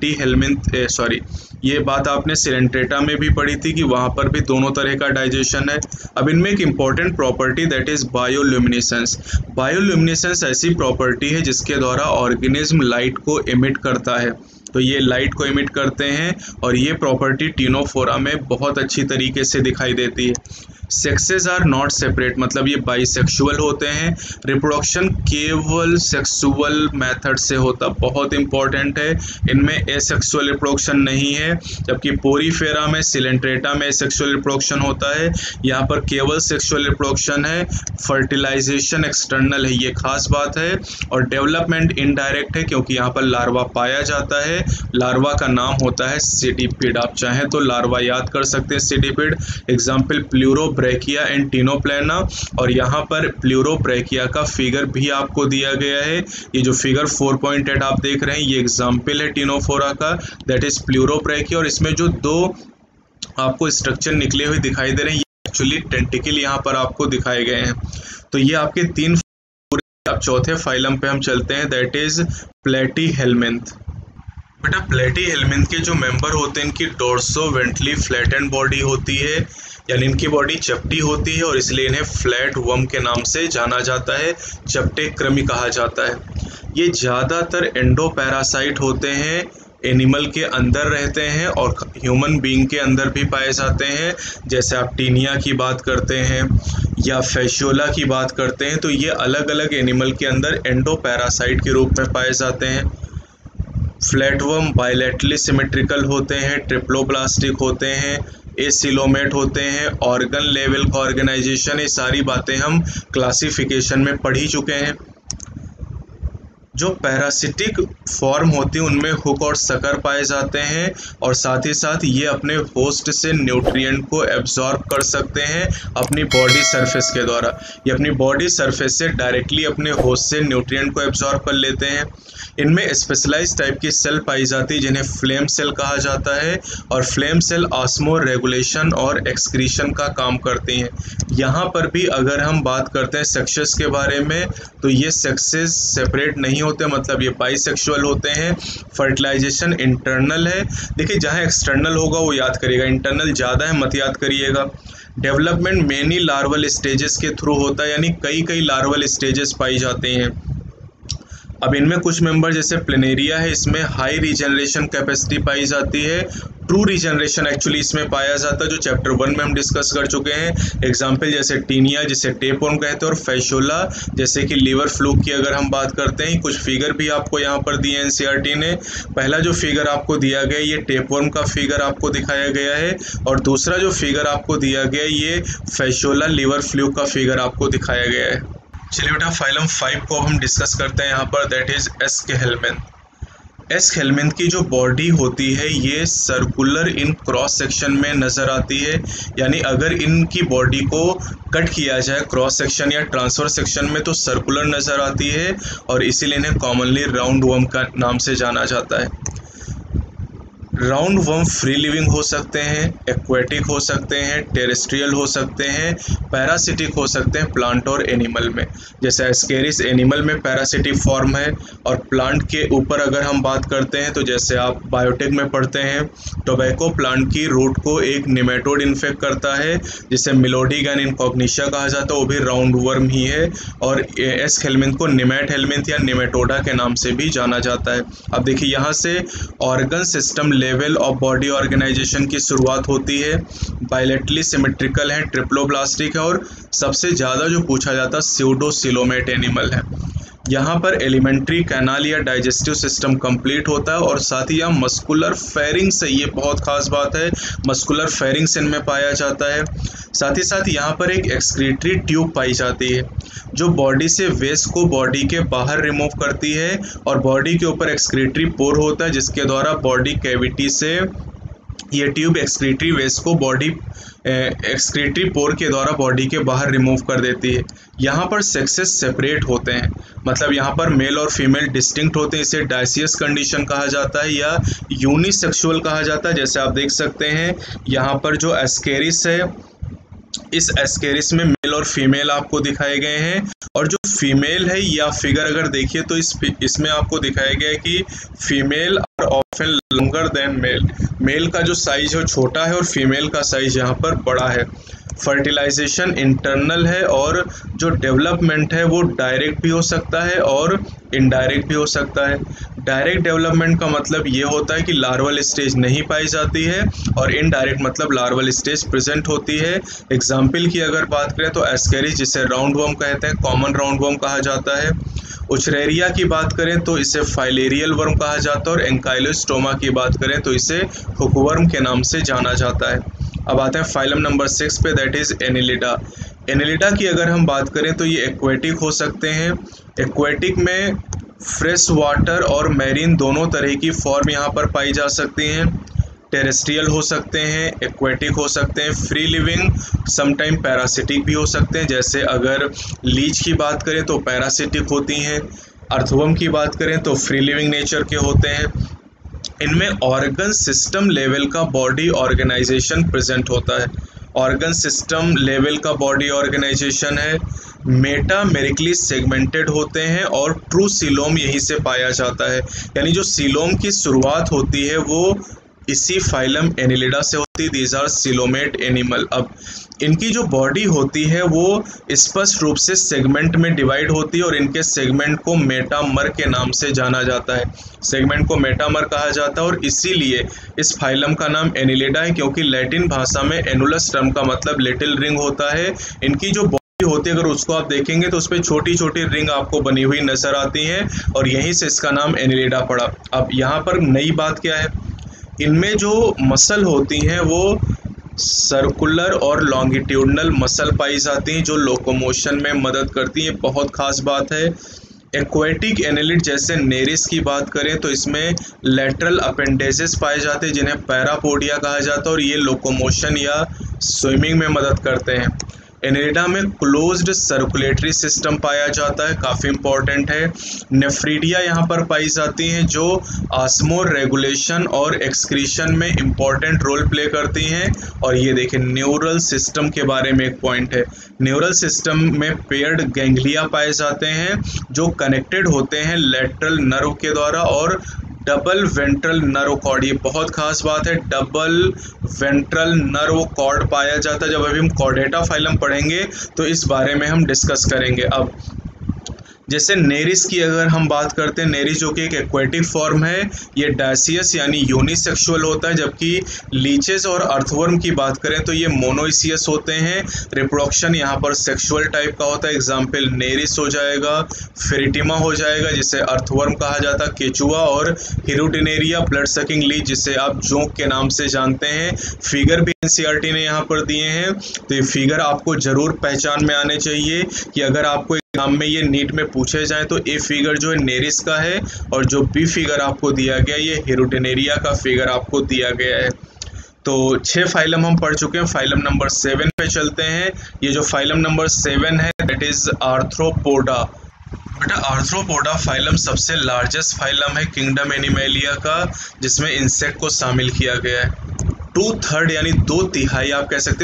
ये बात आपने सिलेंट्रेटा में भी पढ़ी थी कि वहाँ पर भी दोनों तरह का डाइजेशन है। अब इनमें एक important property that is bioluminescence. Bioluminescence ऐसी प्रॉपर्टी है जिसके द्वारा ऑर्गेनिज्म लाइट को एमिट करता है, तो ये लाइट को एमिट करते हैं और ये प्रॉपर्टी टीनोफोरा में बहुत अच्छी तरीके से दिखाई देती है। सेक्सेस आर नॉट सेपरेट, मतलब ये बाइसेक्सुअल होते हैं। रिप्रोडक्शन केवल सेक्सुअल मेथड से होता, बहुत इंपॉर्टेंट है, इनमें एसेक्सुअल रिप्रोडक्शन नहीं है। जबकि पोरीफेरा में, सिलेंट्रेटा में एसेक्सुअल रिप्रोडक्शन होता है, यहाँ पर केवल सेक्सुअल रिप्रोडक्शन है। फर्टिलाइजेशन एक्सटर्नल है, ये खास बात है। और डेवलपमेंट इनडायरेक्ट है, क्योंकि यहाँ पर लार्वा पाया जाता है। लार्वा का नाम होता है सीटिपिड, आप चाहें तो लार्वा याद कर सकते हैं सीटिपिड। Example Pleurobrachia and Ctenoplana. और यहाँ पर प्लूरोब्रैकिया का फिगर भी आपको दिया गया है। ये जो फिगर 4.8 आप देख रहे हैं, ये एग्जाम्पल है टिनोफोरा का, दैट इज प्लूरोब्रैकिया। और इसमें जो दो आपको स्ट्रक्चर निकले हुए दिखाई दे रहे हैं, ये एक्चुअली टेंटिकल यहाँ पर आपको दिखाए गए हैं। तो ये आपके 3। अब चौथे फाइलम पे हम चलते हैं, दैट इज प्लेटीहेलमिन्थ। बेटा प्लेटीहेलमिन्थ के जो मेंबर होते हैं, इनकी डोर्सो-वेंट्रली फ्लैटेंड बॉडी होती है, यानी इनकी बॉडी चपटी होती है और इसलिए इन्हें फ्लैट वर्म के नाम से जाना जाता है, चपटे कृमि कहा जाता है। ये ज़्यादातर एंडोपैरासाइट होते हैं, एनिमल के अंदर रहते हैं और ह्यूमन बीइंग के अंदर भी पाए जाते हैं। जैसे आप टीनिया की बात करते हैं या फैशियोला की बात करते हैं, तो ये अलग अलग एनिमल के अंदर एंडोपैरासाइट के रूप में पाए जाते हैं। फ्लैटवर्म बायलैटरली सिमेट्रिकल होते हैं, ट्रिप्लोब्लास्टिक होते हैं, एसिलोमेट होते हैं, ऑर्गन लेवल का ऑर्गेनाइजेशन, ये सारी बातें हम क्लासिफिकेशन में पढ़ ही चुके हैं। जो पैरासिटिक फॉर्म होती है उनमें हुक और सकर पाए जाते हैं और साथ ही साथ ये अपने होस्ट से न्यूट्रिएंट को एब्जॉर्ब कर सकते हैं अपनी बॉडी सरफेस के द्वारा। ये अपनी बॉडी सरफेस से डायरेक्टली अपने होस्ट से न्यूट्रिएंट को एब्जॉर्ब कर लेते हैं। इनमें स्पेशलाइज टाइप की सेल पाई जाती है जिन्हें फ्लेम सेल कहा जाता है और फ्लेम सेल ऑस्मो रेगुलेशन और एक्सक्रीशन का काम करती हैं। यहाँ पर भी अगर हम बात करते हैं सेक्सेस के बारे में, तो ये सेक्सेस सेपरेट नहीं होते, मतलब ये बाइसेक्सुअल होते हैं। फर्टिलाइजेशन इंटरनल है। देखिए जहाँ एक्सटर्नल होगा वो याद करिएगा, इंटरनल ज़्यादा है मत याद करिएगा। डेवलपमेंट मेनी लार्वल स्टेजेस के थ्रू होता है, यानी कई कई लार्वल स्टेजेस पाई जाते हैं। अब इनमें कुछ मेंबर जैसे प्लेनेरिया है, इसमें हाई रीजनरेशन कैपेसिटी पाई जाती है। ट्रू रीजनरेशन एक्चुअली इसमें पाया जाता है, जो चैप्टर 1 में हम डिस्कस कर चुके हैं। एग्जाम्पल जैसे टीनिया जिसे टेपवर्म कहते हैं और फैशियोला जैसे कि लीवर फ्लूक की अगर हम बात करते हैं। कुछ फिगर भी आपको यहाँ पर दिए एनसीईआरटी ने। पहला जो फिगर आपको दिया गया ये टेपवर्म का फिगर आपको दिखाया गया है और दूसरा जो फिगर आपको दिया गया ये फैशियोला लीवर फ्लूक का फिगर आपको दिखाया गया है। चलिए बेटा फाइलम 5 को हम डिस्कस करते हैं यहाँ पर, दैट इज एस्केहेलमिन्थ। एस्केहेलमिन्थ की जो बॉडी होती है ये सर्कुलर इन क्रॉस सेक्शन में नज़र आती है, यानी अगर इनकी बॉडी को कट किया जाए क्रॉस सेक्शन या ट्रांसफर सेक्शन में तो सर्कुलर नज़र आती है और इसीलिए इन्हें कॉमनली राउंड वर्म का नाम से जाना जाता है। राउंड वर्म फ्री लिविंग हो सकते हैं, एक्वेटिक हो सकते हैं, टेरेस्ट्रियल हो सकते हैं, पैरासिटिक हो सकते हैं प्लांट और एनिमल में। जैसे एस्केरिस एनिमल में पैरासिटिक फॉर्म है और प्लांट के ऊपर अगर हम बात करते हैं तो जैसे आप बायोटेक में पढ़ते हैं, टोबैको प्लांट की रूट को एक निमेटोड इन्फेक्ट करता है जिसे मिलोडिगन इनकॉग्निशिया कहा जाता है, वो भी राउंड वर्म ही है। और एस्केहेलमिन्थ को निमेट हेलमिन्थ या निमेटोडा के नाम से भी जाना जाता है। अब देखिए यहाँ से organ system level of body organisation की शुरुआत होती है। बायलैटरली सिमेट्रिकल है, ट्रिप्लोब्लास्टिक है और सबसे ज़्यादा जो पूछा जाता है स्यूडोसिलोमेट एनिमल है। यहाँ पर एलिमेंट्री कैनाल या डाइजेस्टिव सिस्टम कंप्लीट होता है और साथ ही यहाँ मस्कुलर फेरिंग्स है, ये बहुत खास बात है, मस्कुलर फेरिंग्स इनमें पाया जाता है। साथ ही साथ यहाँ पर एक एक्सक्रीटरी ट्यूब पाई जाती है जो बॉडी से वेस्ट को बॉडी के बाहर रिमूव करती है और बॉडी के ऊपर एक्सक्रीटरी पोर होता है जिसके द्वारा बॉडी कैविटी से ये ट्यूब एक्सक्रीटरी वेस्ट को बॉडी एक्सक्रीटरी पोर के द्वारा बॉडी के बाहर रिमूव कर देती है। यहाँ पर सेक्सेस सेपरेट होते हैं, मतलब यहाँ पर मेल और फीमेल डिस्टिंक्ट होते हैं, इसे डायसियस कंडीशन कहा जाता है या यूनिसेक्सुअल कहा जाता है। जैसे आप देख सकते हैं यहाँ पर जो एस्केरिस है, इस एस्केरिस में मेल और फीमेल आपको दिखाए गए हैं और जो फीमेल है या फिगर अगर देखिए तो इसमें आपको दिखाया गया है कि female are often longer than male. Male का जो साइज है छोटा है और फीमेल का साइज यहाँ पर बड़ा है। फर्टिलाइजेशन इंटरनल है और जो डेवलपमेंट है वो डायरेक्ट भी हो सकता है और इनडायरेक्ट भी हो सकता है। डायरेक्ट डेवलपमेंट का मतलब ये होता है कि लार्वल स्टेज नहीं पाई जाती है और इनडायरेक्ट मतलब लार्वल स्टेज प्रेजेंट होती है। एग्जाम्पल की अगर बात करें तो एस्केरिस, जिसे राउंड वर्म कहते हैं, कॉमन राउंड वर्म कहा जाता है। उचरेरिया की बात करें तो इसे फाइलेरियल वर्म कहा जाता है और एंकाइलोस्टोमा की बात करें तो इसे हुकवर्म के नाम से जाना जाता है। अब आते हैं फाइलम नंबर 6 पे, दैट इज एनिलिडा। एनिलिडा की अगर हम बात करें तो ये एक्वेटिक हो सकते हैं। एक्वेटिक में फ्रेश वाटर और मैरीन दोनों तरह की फॉर्म यहाँ पर पाई जा सकती हैं। टेरेस्ट्रियल हो सकते हैं, एक्वेटिक हो सकते हैं, फ्री लिविंग, समटाइम पैरासिटिक भी हो सकते हैं। जैसे अगर लीच की बात करें तो पैरासिटिक होती हैं, अर्थवर्म की बात करें तो फ्री लिविंग नेचर के होते हैं। इनमें ऑर्गन सिस्टम लेवल का बॉडी ऑर्गेनाइजेशन प्रेजेंट होता है। ऑर्गन सिस्टम लेवल का बॉडी ऑर्गेनाइजेशन है। मेटामेरिकली सेगमेंटेड होते हैं और ट्रू सीलोम यहीं से पाया जाता है। यानी जो सीलोम की शुरुआत होती है वो इसी फाइलम एनिलिडा से होती है। These are coelomate animal. अब इनकी जो बॉडी होती है वो स्पष्ट रूप से सेगमेंट में डिवाइड होती है और इनके सेगमेंट को मेटामर के नाम से जाना जाता है। सेगमेंट को मेटामर कहा जाता है और इसीलिए इस फाइलम का नाम एनिलिडा है, क्योंकि लैटिन भाषा में एनुलस टर्म का मतलब लिटिल रिंग होता है। इनकी जो बॉडी होती है अगर उसको आप देखेंगे तो उस पर छोटी छोटी रिंग आपको बनी हुई नजर आती हैं और यहीं से इसका नाम एनिलिडा पड़ा। अब यहाँ पर नई बात क्या है, इनमें जो मसल होती हैं वो सर्कुलर और लॉन्गिट्यूडनल मसल पाई जाती हैं जो लोकोमोशन में मदद करती हैं। बहुत खास बात है। एक्वेटिक एनिलिड जैसे नेरिस की बात करें तो इसमें लेटरल अपेंडेजेस पाए जाते हैं जिन्हें पैरापोडिया कहा जाता है और ये लोकोमोशन या स्विमिंग में मदद करते हैं। एनिलिडा में क्लोज्ड सर्कुलेटरी सिस्टम पाया जाता है, काफ़ी इंपॉर्टेंट है। नेफ्रीडिया यहाँ पर पाई जाती हैं जो आस्मो रेगुलेशन और एक्सक्रीशन में इम्पॉर्टेंट रोल प्ले करती हैं। और ये देखें न्यूरल सिस्टम के बारे में एक पॉइंट है। न्यूरल सिस्टम में पेयर्ड गैंग्लिया पाए जाते हैं जो कनेक्टेड होते हैं लेटरल नर्व के द्वारा और डबल वेंट्रल नर्व कॉर्ड। ये बहुत खास बात है, डबल वेंट्रल नर्व कॉर्ड पाया जाता है। जब अभी हम कॉर्डेटा फाइलम पढ़ेंगे तो इस बारे में हम डिस्कस करेंगे। अब जैसे नेरिस की अगर हम बात करते हैं, नेरिस जो कि एक एक्वेटिक फॉर्म है, ये डायसियस यानी यूनिसेक्सुअल होता है, जबकि लीचेस और अर्थवर्म की बात करें तो ये मोनोइसियस होते हैं। रिप्रोडक्शन यहाँ पर सेक्सुअल टाइप का होता है। एग्जाम्पल नेरिस हो जाएगा, फेरिटिमा हो जाएगा जिसे अर्थवर्म कहा जाता है, केचुआ, और हिरुटिनेरिया ब्लड सकिंग लीच जिसे आप जोंक के नाम से जानते हैं। फिगर भी एनसीईआरटी ने यहाँ पर दिए हैं, तो ये फिगर आपको जरूर पहचान में आने चाहिए कि अगर आपको एग्जाम में ये नीट में पूछे जाएं तो ए फिगर जो है नेरिस का है और जो बी फिगर आपको दिया गया ये हिरुटिनेरिया का फिगर आपको दिया गया है। तो 6 फाइलम हम पढ़ चुके हैं। फाइलम नंबर 7 पे चलते हैं। ये जो फाइलम नंबर 7 है दैट इज आर्थ्रोपोडा। बेटा आर्थ्रोपोडा फाइलम सबसे लार्जेस्ट फाइलम है किंगडम एनिमेलिया का, जिसमें इंसेक्ट को शामिल किया गया है। 2/3 यानी 2/3 आप कह सकते हैं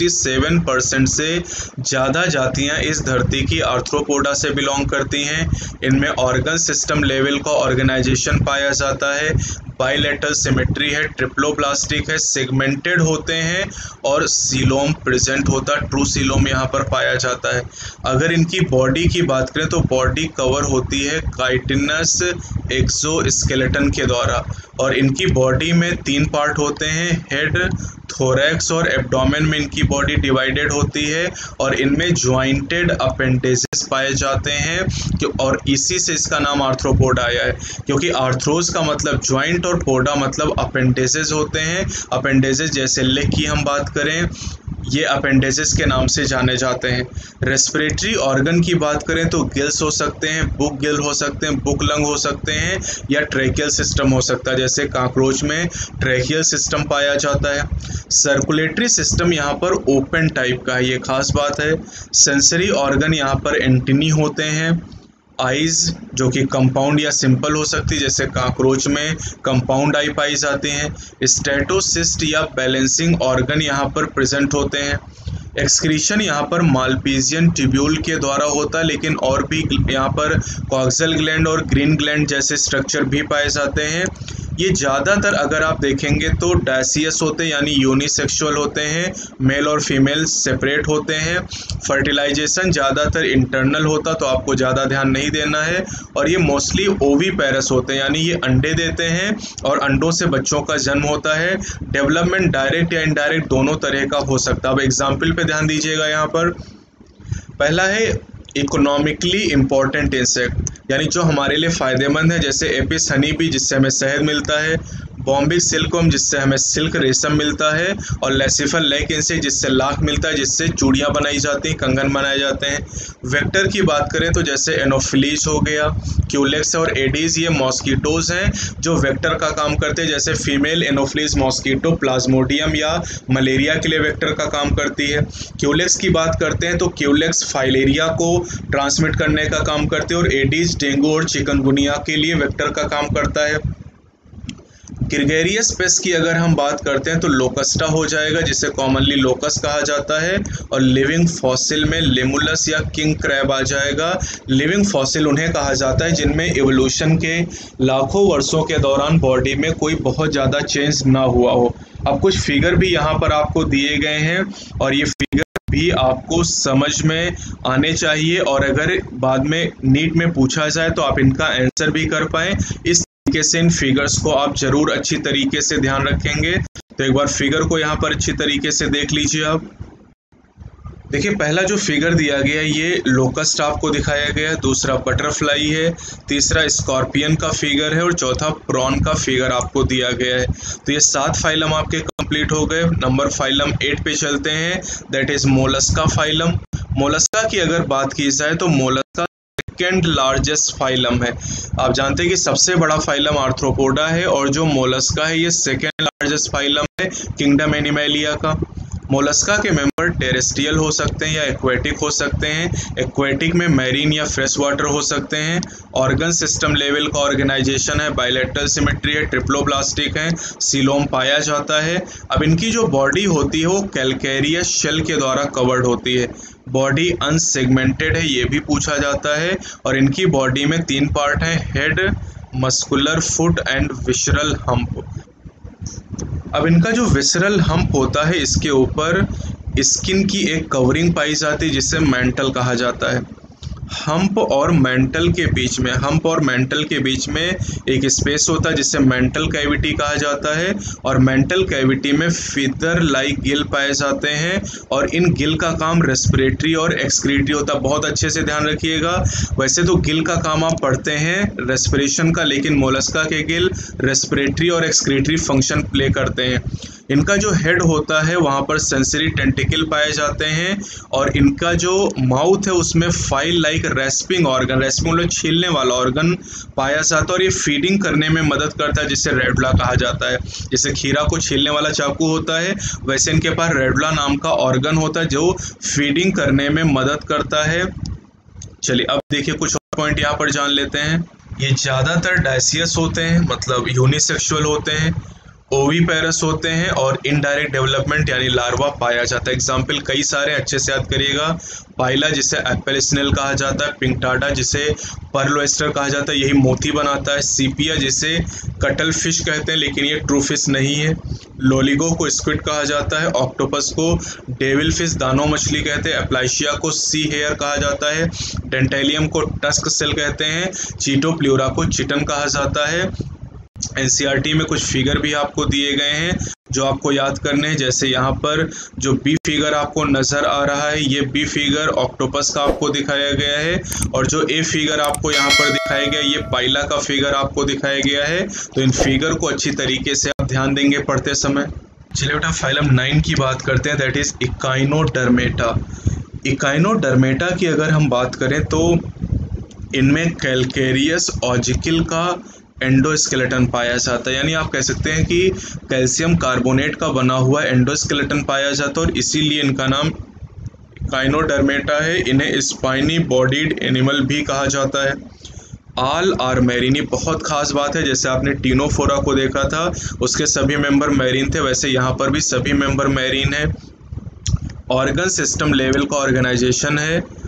67% से ज़्यादा जातियां इस धरती की आर्थ्रोपोडा से बिलोंग करती हैं। इनमें ऑर्गन सिस्टम लेवल का ऑर्गेनाइजेशन पाया जाता है, बाइलेटरल सिमेट्री है, ट्रिप्लोब्लास्टिक है, सेगमेंटेड होते हैं और सीलोम प्रेजेंट होता है। ट्रू सीलोम यहाँ पर पाया जाता है। अगर इनकी बॉडी की बात करें तो बॉडी कवर होती है काइटिनस एक्सोस्केलेटन के द्वारा और इनकी बॉडी में 3 पार्ट होते हैं, हेड, थोरैक्स और एब्डोमेन में इनकी बॉडी डिवाइडेड होती है और इनमें ज्वाइंटेड अपेंडेजेस पाए जाते हैं और इसी से इसका नाम आर्थ्रोपोडा आया है, क्योंकि आर्थ्रोज का मतलब ज्वाइंट और पोडा मतलब अपेंडेजेस होते हैं। अपेंडेजेस जैसे लेग की हम बात करें, ये अपेंडेजेस के नाम से जाने जाते हैं। रेस्पिरेटरी ऑर्गन की बात करें तो गिल्स हो सकते हैं, बुक गिल हो सकते हैं, बुक लंग हो सकते हैं या ट्रैकियल सिस्टम हो सकता है। जैसे कॉकरोच में ट्रैकियल सिस्टम पाया जाता है। सर्कुलेटरी सिस्टम यहाँ पर ओपन टाइप का है, ये खास बात है। सेंसरी ऑर्गन यहाँ पर एंटीनी होते हैं। आइज़ जो कि कंपाउंड या सिंपल हो सकती है, जैसे कॉकरोच में कंपाउंड आई पाई जाते हैं। स्टेटोसिस्ट या बैलेंसिंग ऑर्गन यहाँ पर प्रेजेंट होते हैं। एक्सक्रीशन यहाँ पर मालपीजियन ट्यूब्यूल के द्वारा होता है, लेकिन और भी यहाँ पर कॉक्सल ग्लैंड और ग्रीन ग्लैंड जैसे स्ट्रक्चर भी पाए जाते हैं। ये ज़्यादातर अगर आप देखेंगे तो डायसियस होते हैं यानी यूनिसेक्सुअल होते हैं, मेल और फीमेल सेपरेट होते हैं। फर्टिलाइजेशन ज़्यादातर इंटरनल होता तो आपको ज़्यादा ध्यान नहीं देना है। और ये मोस्टली ओवीपेरस होते हैं यानी ये अंडे देते हैं और अंडों से बच्चों का जन्म होता है। डेवलपमेंट डायरेक्ट या इनडायरेक्ट दोनों तरह का हो सकता है। अब एग्जाम्पल पे ध्यान दीजिएगा। यहाँ पर पहला है इकोनॉमिकली इम्पॉर्टेंट इंसेक्ट यानी जो हमारे लिए फ़ायदेमंद है, जैसे एपिस हनी बी जिससे हमें शहद मिलता है, बॉम्बिक सिल्कवर्म जिससे हमें सिल्क रेशम मिलता है, और लेसिफर लेक इंसेक्ट जिससे लाख मिलता है, जिससे चूड़ियाँ बनाई जाती हैं, कंगन बनाए जाते हैं। वेक्टर की बात करें तो जैसे एनोफिलीज हो गया, क्यूलेक्स और एडीज, ये मॉस्किटोज़ हैं जो वेक्टर का काम करते हैं। जैसे फीमेल एनोफिलीज मॉस्किटो प्लाज्मोडियम या मलेरिया के लिए वेक्टर का काम करती है। क्यूलेक्स की बात करते हैं तो क्यूलेक्स फाइलेरिया को ट्रांसमिट करने का काम करते हैं, और एडीज डेंगू और चिकनगुनिया के लिए वेक्टर का काम करता है। ग्रेगेरियस पेस्ट की अगर हम बात करते हैं तो लोकस्टा हो जाएगा जिसे कॉमनली लोकस कहा जाता है, और लिविंग फॉसिल में लिमुलस या किंग क्रैब आ जाएगा। लिविंग फॉसिल उन्हें कहा जाता है जिनमें इवोल्यूशन के लाखों वर्षों के दौरान बॉडी में कोई बहुत ज़्यादा चेंज ना हुआ हो। अब कुछ फिगर भी यहाँ पर आपको दिए गए हैं और ये फिगर भी आपको समझ में आने चाहिए, और अगर बाद में नीट में पूछा जाए तो आप इनका आंसर भी कर पाएँ। इस तरीके से इन फिगर्स को आप जरूर अच्छी तरीके से ध्यान रखेंगे। तो एक बार फिगर को यहाँ पर अच्छी तरीके से देख लीजिए। आप देखिए, पहला जो फिगर दिया गया है ये लोकस्ट आपको दिखाया गया है, दूसरा बटरफ्लाई है, तीसरा स्कॉर्पियन का फिगर है और चौथा प्रॉन का फिगर आपको दिया गया है। तो ये 7 फाइलम आपके कंप्लीट हो गए। नंबर फाइलम 8 पे चलते हैं, that is Mollusca phylum. Mollusca की अगर बात की जाए तो मोलस्का सेकेंड लार्जेस्ट फाइलम है। आप जानते हैं कि सबसे बड़ा फाइलम आर्थ्रोपोडा है और जो मोलस्का है ये सेकेंड लार्जेस्ट फाइलम है किंगडम एनिमैलिया का। मोलस्का के मेंबर टेरेस्ट्रियल हो सकते हैं या एक्वेटिक हो सकते हैं। एक्वेटिक में मैरीन या फ्रेश वाटर हो सकते हैं। ऑर्गन सिस्टम लेवल का ऑर्गेनाइजेशन है, बायलैटरल सिमेट्री है, ट्रिप्लोब्लास्टिक है, सीलोम पाया जाता है। अब इनकी जो बॉडी होती है वो कैलकेरियस शेल के द्वारा कवर्ड होती है। बॉडी अनसेगमेंटेड है, ये भी पूछा जाता है। और इनकी बॉडी में 3 पार्ट हैं, head, muscular foot and visceral hump. अब इनका जो विसरल हम्प होता है इसके ऊपर स्किन की एक कवरिंग पाई जाती है जिसे मेंटल कहा जाता है। हम्प और मेंटल के बीच में एक स्पेस होता है जिसे मेंटल कैविटी कहा जाता है, और मेंटल कैविटी में फीदर लाइक गिल पाए जाते हैं, और इन गिल का काम रेस्पिरेटरी और एक्सक्रीटरी होता है। बहुत अच्छे से ध्यान रखिएगा। वैसे तो गिल का काम आप पढ़ते हैं रेस्पिरेशन का, लेकिन मोलस्का के गिल रेस्पिरेटरी और एक्सक्रीटरी फंक्शन प्ले करते हैं। इनका जो हेड होता है वहाँ पर सेंसरी टेंटिकल पाए जाते हैं, और इनका जो माउथ है उसमें file like rasping organ, rasping मतलब छीलने वाला ऑर्गन पाया जाता है, और ये फीडिंग करने में मदद करता है जिसे रेडुला कहा जाता है। जैसे खीरा को छीलने वाला चाकू होता है वैसे इनके पास रेडुला नाम का ऑर्गन होता है जो फीडिंग करने में मदद करता है। चलिए अब देखिए कुछ और पॉइंट यहाँ पर जान लेते हैं। ये ज़्यादातर डायसियस होते हैं, मतलब यूनिसेक्सुअल होते हैं, ओवीपेरस होते हैं, और इनडायरेक्ट डेवलपमेंट यानी लार्वा पाया जाता है। एग्जाम्पल कई सारे अच्छे से याद करिएगा। पाइला जिसे एप्पल स्नेल कहा जाता है, पिंकटाडा जिसे पर्ल ऑयस्टर कहा जाता है, यही मोती बनाता है। सीपिया जिसे कटल फिश कहते हैं लेकिन ये ट्रू फिश नहीं है। लोलिगो को स्क्विड कहा जाता है, ऑक्टोपस को डेविल फिश दानव मछली कहते हैं, एप्लाइशिया को सी हेयर कहा जाता है, डेंटेलियम को टस्क सेल कहते हैं, चीटोप्ल्यूरा को चिटन कहा जाता है। एनसीईआरटी में कुछ फिगर भी आपको दिए गए हैं जो आपको याद करने हैं। जैसे यहाँ पर जो बी फिगर आपको नज़र आ रहा है ये बी फिगर ऑक्टोपस का आपको दिखाया गया है, और जो ए फिगर आपको यहाँ पर दिखाया गया ये पाइला का फिगर आपको दिखाया गया है। तो इन फिगर को अच्छी तरीके से आप ध्यान देंगे पढ़ते समय। चलिए बेटा फाइलम 9 की बात करते हैं, दैट इज़ इकाइनोडर्मेटा। इकाइनोडर्मेटा की अगर हम बात करें तो इनमें कैलकेरियस ऑजिकल का एंडोस्केलेटन पाया जाता है, यानी आप कह सकते हैं कि कैल्शियम कार्बोनेट का बना हुआ एंडोस्केलेटन पाया जाता है, और इसीलिए इनका नाम इकाइनोडर्मेटा है। इन्हें स्पाइनी बॉडीड एनिमल भी कहा जाता है। ऑल आर मैरीन, ये बहुत खास बात है। जैसे आपने टीनोफोरा को देखा था उसके सभी मेंबर मैरीन थे, वैसे यहाँ पर भी सभी मेंबर मैरीन है। ऑर्गन सिस्टम लेवल का ऑर्गेनाइजेशन है।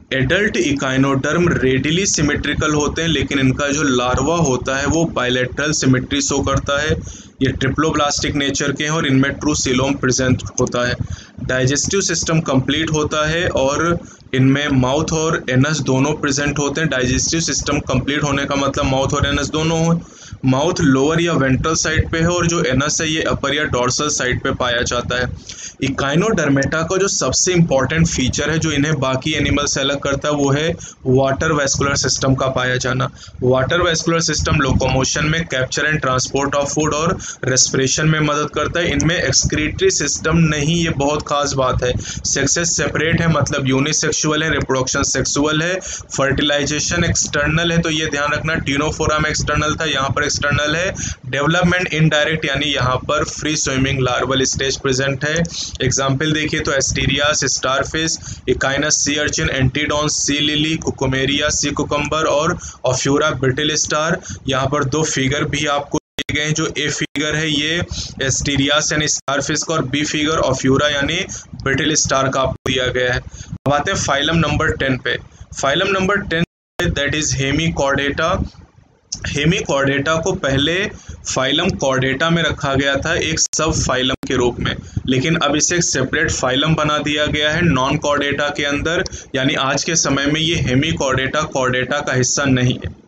एडल्ट इकाइनोडर्म रेडिली सिमेट्रिकल होते हैं, लेकिन इनका जो लार्वा होता है वो बायलैटरल सिमेट्री शो करता है। ये ट्रिप्लोब्लास्टिक नेचर के हैं और इनमें ट्रू सीलोम प्रेजेंट होता है। डाइजेस्टिव सिस्टम कंप्लीट होता है और इनमें माउथ और एनस दोनों प्रेजेंट होते हैं। डाइजेस्टिव सिस्टम कंप्लीट होने का मतलब माउथ और एनस दोनों हो। माउथ लोअर या वेंट्रल साइड पे है और जो एनस है ये अपर या डॉर्सल साइड पे पाया जाता है। इकाइनोडर्मेटा का जो सबसे इंपॉर्टेंट फीचर है जो इन्हें बाकी एनिमल से अलग करता है वो है वाटर वैस्कुलर सिस्टम का पाया जाना। वाटर वैस्कुलर सिस्टम लोकोमोशन में, capture and transport of food और रेस्पिरेशन में मदद करता है। इनमें एक्सक्रीटरी सिस्टम नहीं, ये बहुत खास बात है। सेक्सेस सेपरेट है, मतलब यूनिसेक्सुअल है, रिप्रोडक्शन सेक्सुअल है, फर्टिलाइजेशन एक्सटर्नल है, तो ये ध्यान रखना। टीनोफोरा में एक्सटर्नल था, यहाँ पर एक्सटर्नल है। डेवलपमेंट इनडायरेक्ट, यानी यहाँ पर free swimming larval stage present है। एग्जाम्पल देखिए तो Asterias, starfish, Echinus sea urchin, Antedon sea lily, Cucumaria sea cucumber और ऑफ्यूरा ब्रिटिल स्टार। यहाँ पर दो फिगर भी आपको दिए गए हैं। जो ए फिगर है ये एस्टीरियास यानी स्टारफिश का और बी फिगर ऑफ्यूरा यानी ब्रिटिल स्टार का आपको दिया गया है। अब आते हैं फाइलम नंबर 10 पे। Phylum number 10 that is Hemichordata. Hemichordata को पहले फाइलम कॉर्डेटा में रखा गया था एक सब फाइलम के रूप में, लेकिन अब इसे एक सेपरेट फाइलम बना दिया गया है नॉन कॉर्डेटा के अंदर, यानी आज के समय में ये हेमीकॉर्डेटा कॉर्डेटा का हिस्सा नहीं है।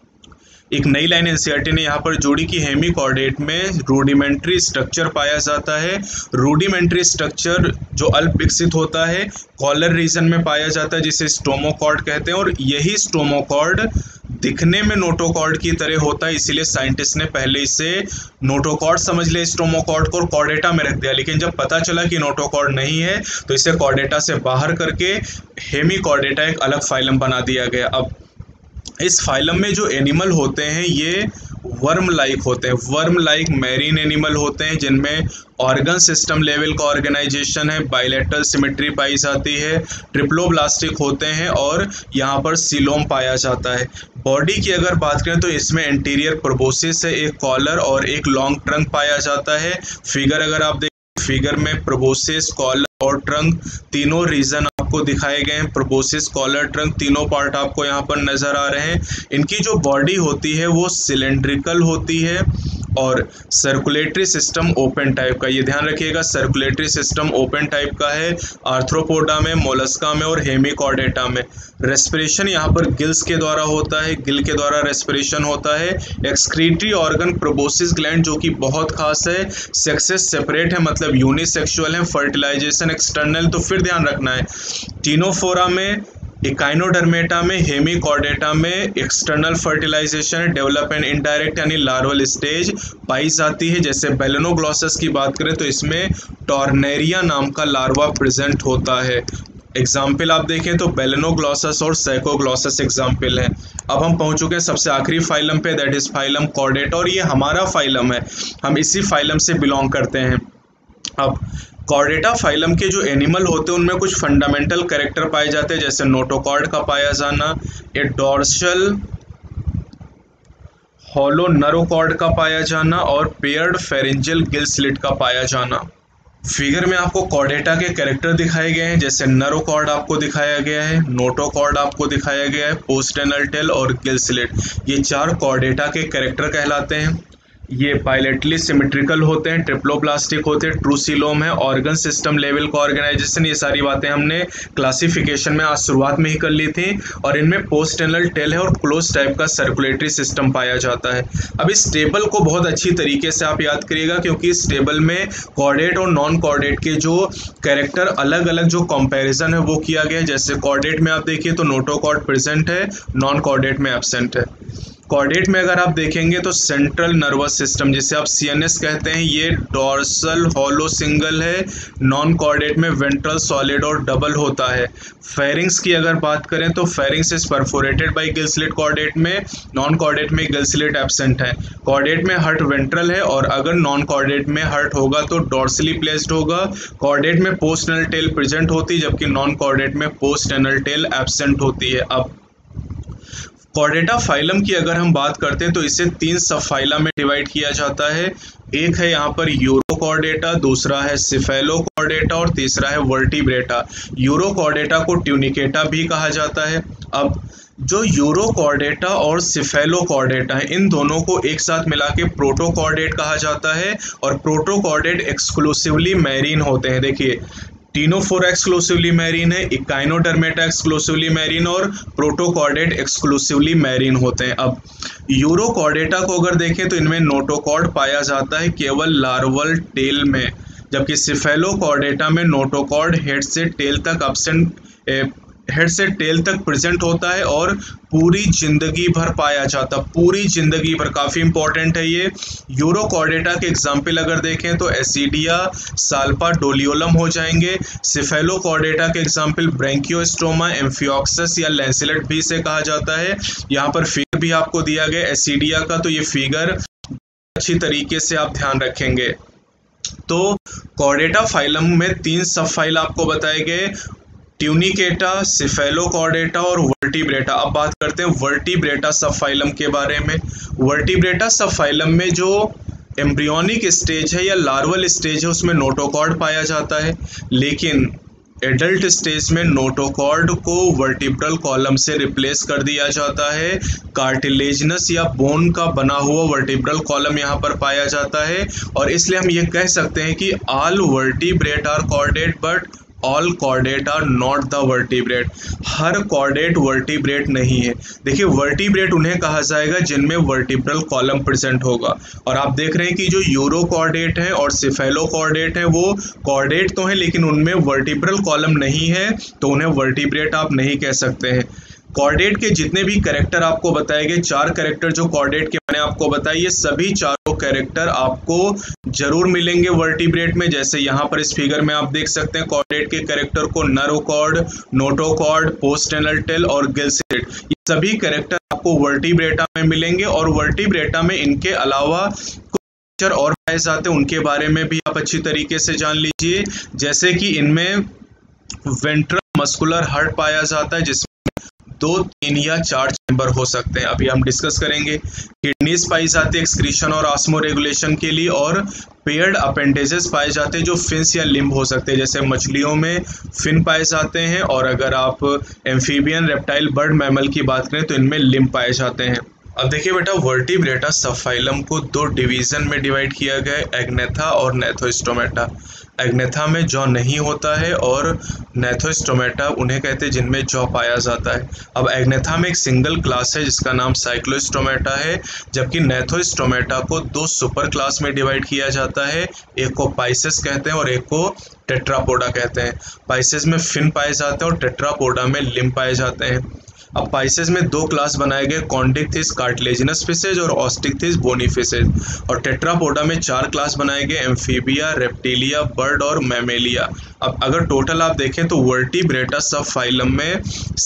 एक नई लाइन एनसीईआरटी ने यहाँ पर जोड़ी कि हेमीकॉर्डेट में रूडिमेंट्री स्ट्रक्चर पाया जाता है। रूडिमेंट्री स्ट्रक्चर जो अल्प विकसित होता है कॉलर रीजन में पाया जाता है, जिसे स्टोमोकॉर्ड कहते हैं, और यही स्टोमोकॉर्ड दिखने में नोटोकॉर्ड की तरह होता है, इसीलिए साइंटिस्ट ने पहले इसे नोटोकॉर्ड समझ लिया स्टोमोकॉर्ड को और कॉर्डेटा में रख दिया। लेकिन जब पता चला कि नोटोकॉर्ड नहीं है तो इसे कॉर्डेटा से बाहर करके हेमीकॉर्डेटा एक अलग फाइलम बना दिया गया। अब इस फाइलम में जो एनिमल होते हैं ये वर्म लाइक होते हैं। वर्म लाइक मैरीन एनिमल होते हैं जिनमें ऑर्गन सिस्टम लेवल का ऑर्गेनाइजेशन है, बायलैटरल सिमेट्री पाई जाती है, ट्रिप्लोब्लास्टिक होते हैं और यहाँ पर सीलोम पाया जाता है। बॉडी की अगर बात करें तो इसमें एंटीरियर प्रोबोसिस है, एक कॉलर और एक लॉन्ग ट्रंक पाया जाता है। फिगर अगर आप देखें फिगर में प्रोबोसिस, कॉलर और ट्रंक तीनों रीजन आपको दिखाए गए हैं। प्रोबोसिस, कॉलर, ट्रंक तीनों पार्ट आपको यहाँ पर नजर आ रहे हैं। इनकी जो बॉडी होती है वो सिलेंड्रिकल होती है और सर्कुलेटरी सिस्टम ओपन टाइप का, ये ध्यान रखिएगा सर्कुलेटरी सिस्टम ओपन टाइप का है आर्थ्रोपोडा में, मोलस्का में और हेमीकॉर्डेटा में। रेस्पिरेशन यहाँ पर गिल्स के द्वारा होता है, गिल के द्वारा रेस्पिरेशन होता है। एक्सक्रीटरी ऑर्गन प्रोबोसिस ग्लैंड जो कि बहुत खास है। सेक्सेस सेपरेट है, मतलब यूनिसेक्सुअल है। फर्टिलाइजेशन एक्सटर्नल, तो फिर ध्यान रखना है टीनोफोरा में, इकाइनोडर्मेटा में, हेमीकॉर्डेटा में एक्सटर्नल फर्टिलाइजेशन है। डेवलपमेंट इनडायरेक्ट यानी लार्वल स्टेज पाई जाती है। जैसे बेलेनोग्लॉसस की बात करें तो इसमें टॉर्नेरिया नाम का लार्वा प्रेजेंट होता है। एग्जाम्पल आप देखें तो बेलेनोग्लॉसस और साइकोग्लॉसस एग्जाम्पल है। अब हम पहुंच चुके हैं सबसे आखिरी फाइलम पे, दैट इज फाइलम कॉर्डेटा, और ये हमारा फाइलम है, हम इसी फाइलम से बिलोंग करते हैं। अब कॉर्डेटा फाइलम के जो एनिमल होते हैं उनमें कुछ फंडामेंटल कैरेक्टर पाए जाते हैं, जैसे नोटोकॉर्ड का पाया जाना, ए डॉर्सल हॉलो नरोकॉर्ड का पाया जाना और पेयर्ड फेरेंजियल गिल स्लिट का पाया जाना। फिगर में आपको कॉर्डेटा के कैरेक्टर दिखाए गए हैं, जैसे नरोकॉर्ड आपको दिखाया गया है, नोटोकॉर्ड आपको दिखाया गया है, पोस्टेनल टेल और गिल स्लिट, ये चार कॉर्डेटा के कैरेक्टर कहलाते हैं। ये बायलैटरली सिमेट्रिकल होते हैं, ट्रिप्लोब्लास्टिक होते हैं, ट्रू सीलोम है, ऑर्गन सिस्टम लेवल का ऑर्गेनाइजेशन, ये सारी बातें हमने क्लासिफिकेशन में आज शुरुआत में ही कर ली थी। और इनमें पोस्टेनल टेल है और क्लोज टाइप का सर्कुलेटरी सिस्टम पाया जाता है। अब इस टेबल को बहुत अच्छी तरीके से आप याद करिएगा, क्योंकि इस टेबल में कॉर्डेट और नॉन कॉर्डेट के जो कैरेक्टर अलग अलग जो कंपेरिजन है वो किया गया है। जैसे कॉर्डेट में आप देखिए तो नोटोकॉर्ड प्रेजेंट है, नॉन कॉर्डेट में एब्सेंट है। कॉर्डेट में अगर आप देखेंगे तो सेंट्रल नर्वस सिस्टम जिसे आप सीएनएस कहते हैं ये डॉर्सल हॉलो सिंगल है। नॉन कॉर्डेट में वेंट्रल सॉलिड और डबल होता है। फेरिंग्स की अगर बात करें तो pharynx is perforated by gill slit chordate में, नॉन कॉर्डेट में गिल स्लिट एब्सेंट है। कॉर्डेट में हर्ट वेंट्रल है और अगर नॉन कॉर्डेट में हर्ट होगा तो डॉर्सली प्लेस्ड होगा। कॉर्डेट में पोस्ट एनल टेल प्रेजेंट होती है जबकि नॉन कॉर्डेट में पोस्ट एनल टेल एब्सेंट होती है। अब कॉर्डेटा फाइलम की अगर हम बात करते हैं तो इसे 3 सब फाइलम में डिवाइड किया जाता है। एक है यहाँ पर यूरोकॉर्डेटा, दूसरा है सिफेलोकॉर्डेटा और तीसरा है वर्टिब्रेटा। यूरोकॉर्डेटा को ट्यूनिकेटा भी कहा जाता है। अब जो यूरोकॉर्डेटा और सिफेलोकॉर्डेटा है, इन दोनों को एक साथ मिला के प्रोटोकॉर्डेट कहा जाता है। और प्रोटोकॉर्डेट एक्सक्लूसिवली मैरीन होते हैं। देखिए, टीनोफोरा एक्सक्लूसिवली मैरीन है, इकाइनोडर्मेटा एक्सक्लूसिवली मैरीन और प्रोटोकॉर्डेट एक्सक्लूसिवली मैरीन होते हैं। अब यूरोकॉर्डेटा को अगर देखें तो इनमें नोटोकॉर्ड पाया जाता है केवल लार्वल टेल में, जबकि सिफेलोकॉर्डेटा में नोटोकॉर्ड हेड से टेल तक हेड से टेल तक प्रेजेंट होता है और पूरी जिंदगी भर पाया जाता, पूरी जिंदगी भर। काफ़ी इंपॉर्टेंट है ये। यूरोकॉर्डेटा के एग्जाम्पल अगर देखें तो एसिडिया, साल्पा, डोलियोलम हो जाएंगे। सिफेलोकॉर्डेटा के एग्जाम्पल ब्रैंकियोस्टोमा, एम्फियोक्सस या लैंसिलेट भी से कहा जाता है। यहाँ पर फिगर भी आपको दिया गया एसिडिया का, तो ये फिगर अच्छी तरीके से आप ध्यान रखेंगे। तो कॉर्डेटा फाइलम में 3 सब फाइल आपको बताए गए, ट्यूनिकेटा, सिफेलोकॉर्डेटा और वर्टिब्रेटा। अब बात करते हैं वर्टिब्रेटा सब फाइलम के बारे में। वर्टिब्रेटा सब फाइलम में जो एम्ब्रियोनिक स्टेज है या लार्वल स्टेज है उसमें नोटोकॉर्ड पाया जाता है, लेकिन एडल्ट स्टेज में नोटोकॉर्ड को वर्टिब्रल कॉलम से रिप्लेस कर दिया जाता है। कार्टिलेजिनस या बोन का बना हुआ वर्टिब्रल कॉलम यहाँ पर पाया जाता है, और इसलिए हम ये कह सकते हैं कि all vertebrate are chordate but all chordate are not the vertebrate. हर कॉर्डेट वर्टिब्रेट नहीं है। देखिए, वर्टिब्रेट उन्हें कहा जाएगा जिनमें वर्टिब्रल कॉलम प्रेजेंट होगा, और आप देख रहे हैं कि जो यूरोकॉर्डेट हैं और सिफेलोकॉर्डेट हैं वो कॉर्डेट तो हैं लेकिन उनमें वर्टिब्रल कॉलम नहीं है, तो उन्हें वर्टिब्रेट आप नहीं कह सकते हैं। कॉर्डेट के जितने भी कैरेक्टर आपको बताए गए, 4 कैरेक्टर जो कॉर्डेट के मैंने आपको बताए, ये सभी चारों कैरेक्टर आपको जरूर मिलेंगे वर्टिब्रेट में। जैसे यहाँ पर इस फिगर में आप देख सकते हैं कॉर्डेट के कैरेक्टर को नर्वकॉर्ड, नोटोकॉर्ड, पोस्टेनल टेल और गिलस्लेट, ये सभी कैरेक्टर आपको वर्टिब्रेटा में मिलेंगे। और वर्टिब्रेटा में इनके अलावा कुछ और पाए जाते हैं, उनके बारे में भी आप अच्छी तरीके से जान लीजिए। जैसे कि इनमें वेंट्रल मस्कुलर हार्ट पाया जाता है जिसमें 2, 3 या 4 चैम्बर हो सकते हैं, अभी हम डिस्कस करेंगे। किडनीज पाई जाती है एक्सक्रीशन और ऑस्मो रेगुलेशन के लिए, और पेयर्ड अपेंडेजेस पाए जाते हैं जो फिन्स या लिम्ब हो सकते हैं। जैसे मछलियों में फिन पाए जाते हैं, और अगर आप एम्फीबियन, रेप्टाइल, बर्ड मैमल की बात करें तो इनमें लिम्ब पाए जाते हैं। अब देखिए बेटा, वर्टिब्रेटा सबफाइलम को 2 डिवीजन में डिवाइड किया गया है, एग्नेथा और नेथोस्टोमेटा। एग्नेथा में जौ नहीं होता है और नेथोस्टोमेटा उन्हें कहते हैं जिनमें जौ पाया जाता है। अब एग्नेथा में एक सिंगल क्लास है जिसका नाम साइक्लोस्टोमेटा है, जबकि नेथोस्टोमेटा को 2 सुपर क्लास में डिवाइड किया जाता है। एक को पाइसेस कहते हैं और एक को टेट्रापोडा कहते हैं। पाइसेस में फिन पाए जाते हैं और टेट्रापोडा में लिम्ब पाए जाते हैं। अब पाइसेस में 2 क्लास बनाए गए, कॉन्डिक्थिस कार्टिलेजिनस फिशेज और ऑस्टिक्थिस बोनी फिशेज। और टेट्रापोडा में 4 क्लास बनाए गए, एम्फीबिया, रेप्टिलिया, बर्ड और मैमेलिया। अब अगर टोटल आप देखें तो वर्टिब्रेटा सब फाइलम में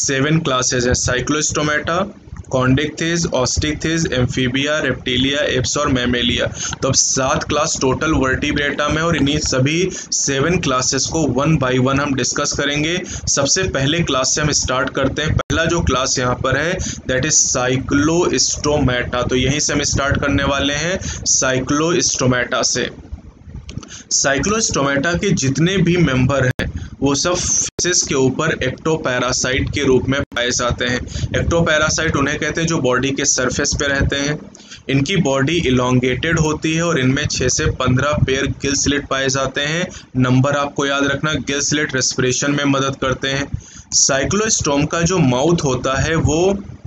7 क्लासेज हैं, Cyclostomata, Chondrichthyes, Osteichthyes, Amphibia, Reptilia, Aves और मैमेलिया। तो अब 7 क्लास टोटल वर्टिब्रेटा में, और इन्हीं सभी 7 क्लासेस को 1 बाय 1 हम डिस्कस करेंगे। सबसे पहले क्लास से हम स्टार्ट करते हैं। पहला जो क्लास यहाँ पर है दैट इज साइक्लोस्टोमेटा, तो यहीं से हम स्टार्ट करने वाले हैं साइक्लोस्टोमेटा से। साइक्लोस्टोमेटा के जितने भी मेंबर हैं वो सब फिशेस के ऊपर एक्टोपैरासाइट के रूप में पाए जाते हैं। एक्टोपैरासाइट उन्हें कहते हैं जो बॉडी के सरफेस पे रहते हैं। इनकी बॉडी इलोंगेटेड होती है और इनमें 6 से 15 पेयर गिल स्लिट पाए जाते हैं। नंबर आपको याद रखना, गिल स्लिट रेस्पिरेशन में मदद करते हैं। साइक्लोस्टोम का जो माउथ होता है वो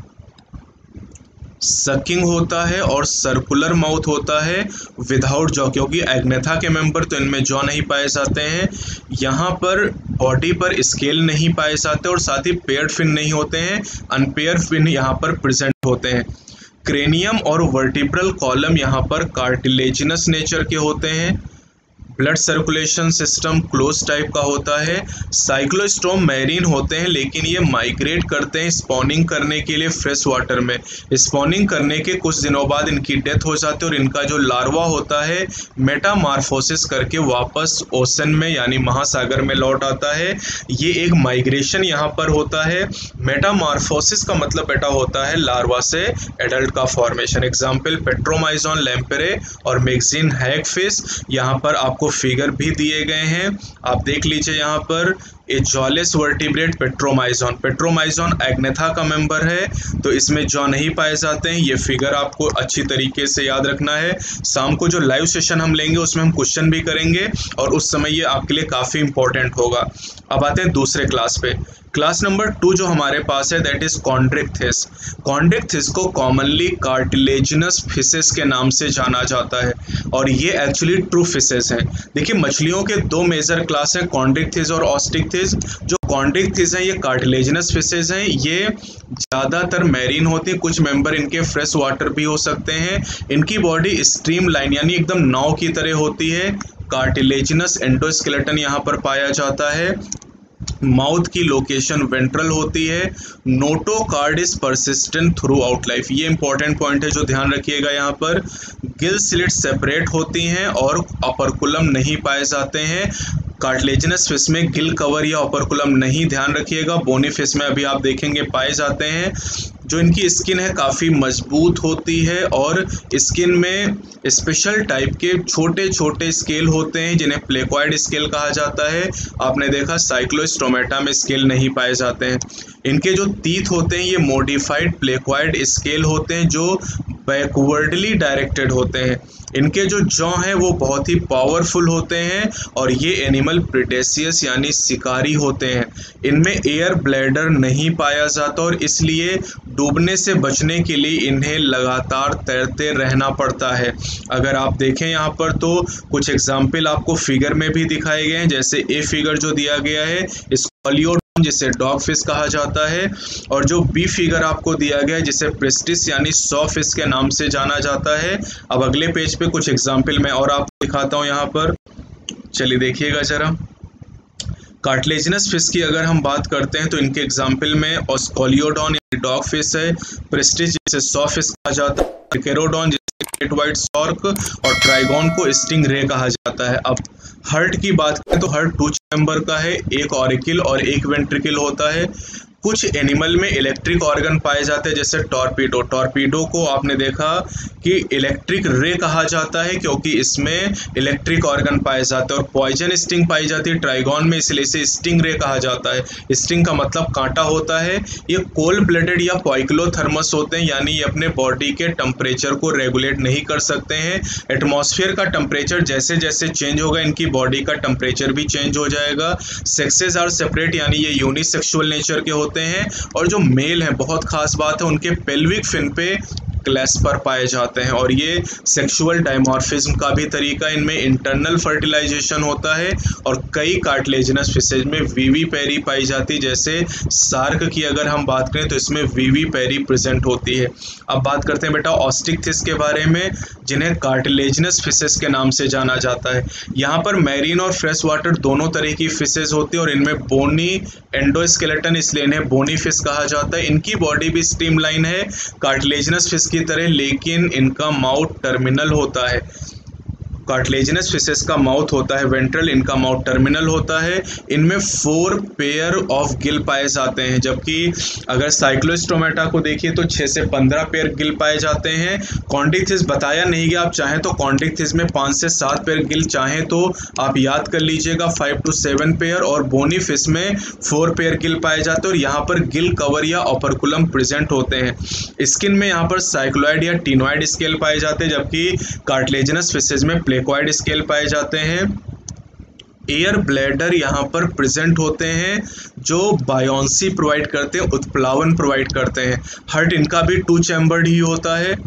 सकिंग होता है और सर्कुलर माउथ होता है विदाउट जॉ, क्योंकि एग्नेथा के मेंबर तो इनमें जॉ नहीं पाए जाते हैं। यहाँ पर बॉडी पर स्केल नहीं पाए जाते और साथ ही पेयर्ड फिन नहीं होते हैं, अनपेयर्ड फिन यहाँ पर प्रेजेंट होते हैं। क्रेनियम और वर्टिब्रल कॉलम यहाँ पर कार्टिलेजिनस नेचर के होते हैं। Blood circulation system close type का होता है। साइक्लोस्टोम मैरीन होते हैं, लेकिन ये माइग्रेट करते हैं स्पॉनिंग करने के लिए फ्रेश वाटर में। स्पॉनिंग करने के कुछ दिनों बाद इनकी डेथ हो जाती है और इनका जो लार्वा होता है मेटामार्फोसिस करके वापस ओशन में यानी महासागर में लौट आता है। ये एक माइग्रेशन यहाँ पर होता है। मेटामार्फोसिस का मतलब बेटा होता है लार्वा से एडल्ट का फॉर्मेशन। एग्जाम्पल पेट्रोमाइजोन लैम्पेरे और मैगजीन हैगफिश। यहाँ पर आपको फिगर भी दिए गए हैं, आप देख लीजिए। यहाँ पर एजॉलेस वर्टिब्रेट पेट्रोमाइजोन एग्नेथा का मेंबर है, तो इसमें जॉ नहीं पाए जाते हैं। ये फिगर आपको अच्छी तरीके से याद रखना है। शाम को जो लाइव सेशन हम लेंगे उसमें हम क्वेश्चन भी करेंगे और उस समय ये आपके लिए काफ़ी इंपॉर्टेंट होगा। अब आते हैं दूसरे क्लास पे। क्लास नंबर 2 जो हमारे पास है दैट इज कॉन्ड्रिक्थिस। कॉन्ड्रिक्थिस को कॉमनली कार्टिलेजिनस फिशेस के नाम से जाना जाता है और ये एक्चुअली ट्रू फिशेस हैं। देखिए मछलियों के दो मेजर क्लास हैं, कॉन्ड्रिक्थिस और ऑस्टिक्थिस। जो कॉन्ड्रिक्थिस हैं ये कार्टिलेजिनस फिशेस हैं, ये ज़्यादातर मैरीन होती हैं, कुछ मेंबर इनके फ्रेश वाटर भी हो सकते हैं। इनकी बॉडी स्ट्रीम लाइन यानी एकदम नाव की तरह होती है। कार्टिलेजिनस एंडोस्केलेटन यहाँ पर पाया जाता है। माउथ की लोकेशन वेंट्रल होती है। Notochord is persistent throughout life, ये इंपॉर्टेंट पॉइंट है जो ध्यान रखिएगा। यहाँ पर गिल स्लिट सेपरेट होती हैं और ऑपरकुलम नहीं पाए जाते हैं। कार्टिलेजिनस फिश में गिल कवर या ऑपरकुलम नहीं, ध्यान रखिएगा। बोनी फिश में अभी आप देखेंगे पाए जाते हैं। जो इनकी स्किन है काफ़ी मजबूत होती है और स्किन में स्पेशल टाइप के छोटे छोटे स्केल होते हैं जिन्हें प्लेकॉइड स्केल कहा जाता है। आपने देखा साइक्लोस्टोमेटा में स्केल नहीं पाए जाते हैं। इनके जो टीथ होते हैं ये मॉडिफाइड प्लेकॉइड स्केल होते हैं जो बैकवर्डली डायरेक्टेड होते हैं। इनके जो जॉ हैं वो बहुत ही पावरफुल होते हैं और ये एनिमल प्रीडेशियस यानी शिकारी होते हैं। इनमें एयर ब्लैडर नहीं पाया जाता और इसलिए डूबने से बचने के लिए इन्हें लगातार तैरते रहना पड़ता है। अगर आप देखें यहाँ पर तो कुछ एग्जाम्पल आपको फिगर में भी दिखाए गए हैं, जैसे ए फिगर जो दिया गया है स्कॉलियोडॉन जिसे डॉग फिश कहा जाता है, और जो बी फिगर आपको दिया गया है जिसे प्रेस्टिस यानी सॉ फिश के नाम से जाना जाता है। अब अगले पेज पे कुछ एग्जाम्पल मैं और आपको दिखाता हूँ यहाँ पर, चलिए देखिएगा जरा। कार्टिलेजिनस फिश की अगर हम बात करते हैं तो इनके एग्जाम्पल में ऑस्कोलियोडॉन डॉग फिश है, प्रेस्टिस जिसे सॉ फिश कहा जाता है, ट्रिकेरोडॉन जिसे ग्रेट व्हाइट शार्क और ट्राइगोन को स्टिंग रे कहा जाता है। अब हार्ट की बात करें तो हार्ट 2 चैम्बर का है, एक ऑरिकल और एक वेंट्रिकल होता है। कुछ एनिमल में इलेक्ट्रिक ऑर्गन पाए जाते हैं जैसे टॉर्पीडो को आपने देखा कि इलेक्ट्रिक रे कहा जाता है क्योंकि इसमें इलेक्ट्रिक ऑर्गन पाए जाते हैं। और पॉइजन स्टिंग पाई जाती है ट्राइगॉन में, इसलिए इसे स्टिंग रे कहा जाता है। स्टिंग का मतलब कांटा होता है। ये कोल्ड ब्लडेड या पॉइक्लोथर्मस होते हैं यानी ये अपने बॉडी के टेम्परेचर को रेगुलेट नहीं कर सकते हैं। एटमॉस्फेयर का टेम्परेचर जैसे जैसे चेंज होगा इनकी बॉडी का टेम्परेचर भी चेंज हो जाएगा। सेक्सेस आर सेपरेट यानी ये यूनिसेक्सुअल नेचर के होते हैं और जो मेल है बहुत खास बात है उनके पेल्विक फिन पे क्लैस्पर पाए जाते हैं और ये सेक्सुअल डायमॉर्फिज्म का भी तरीका, इनमें इंटरनल फर्टिलाइजेशन होता है। और कई कार्टिलेजिनस फिशेज में वीवी पैरी पाई जाती है, जैसे शार्क की अगर हम बात करें तो इसमें वीवी पैरी प्रेजेंट होती है। अब बात करते हैं बेटा ऑस्टिक्थिस के बारे में जिन्हें कार्टिलेजिनस फिशेज के नाम से जाना जाता है। यहाँ पर मैरीन और फ्रेश वाटर दोनों तरह की फिशेज होती है और इनमें बोनी एंडोस्केलेटन इसलिए इन्हें बोनी फिश कहा जाता है। इनकी बॉडी भी स्ट्रीमलाइन है कार्टिलेजिनस फिश की तरह, लेकिन इनका माउथ टर्मिनल होता है। कार्टिलेजिनस फिशेस का माउथ होता है वेंट्रल, इनका माउथ टर्मिनल होता है। इनमें 4 पेयर ऑफ गिल पाए जाते हैं, जबकि अगर साइक्लोस्टोमेटा को देखिए तो 6 से 15 पेयर गिल पाए जाते हैं। कॉन्ड्रिक्थिस बताया नहीं गया, आप चाहें तो कॉन्ड्रिक्थिस में 5 से 7 पेयर गिल चाहें तो आप याद कर लीजिएगा 5 to 7 पेयर, और बोनी फिश में 4 पेयर गिल पाए जाते हैं और यहाँ पर गिल कवर या ऑपरकुलम प्रेजेंट होते हैं। स्किन में यहाँ पर साइक्लोइड या टिनोइड स्केल पाए जाते हैं, जबकि कार्टिलेजिनस फिशेज में प्लेकॉइड स्केल पाए जाते हैं। एयर ब्लैडर यहाँ पर प्रेजेंट होते हैं जो बायोंसी प्रोवाइड करते हैं, उत्प्लावन प्रोवाइड करते हैं। हार्ट इनका भी 2 चैम्बर्ड ही होता है।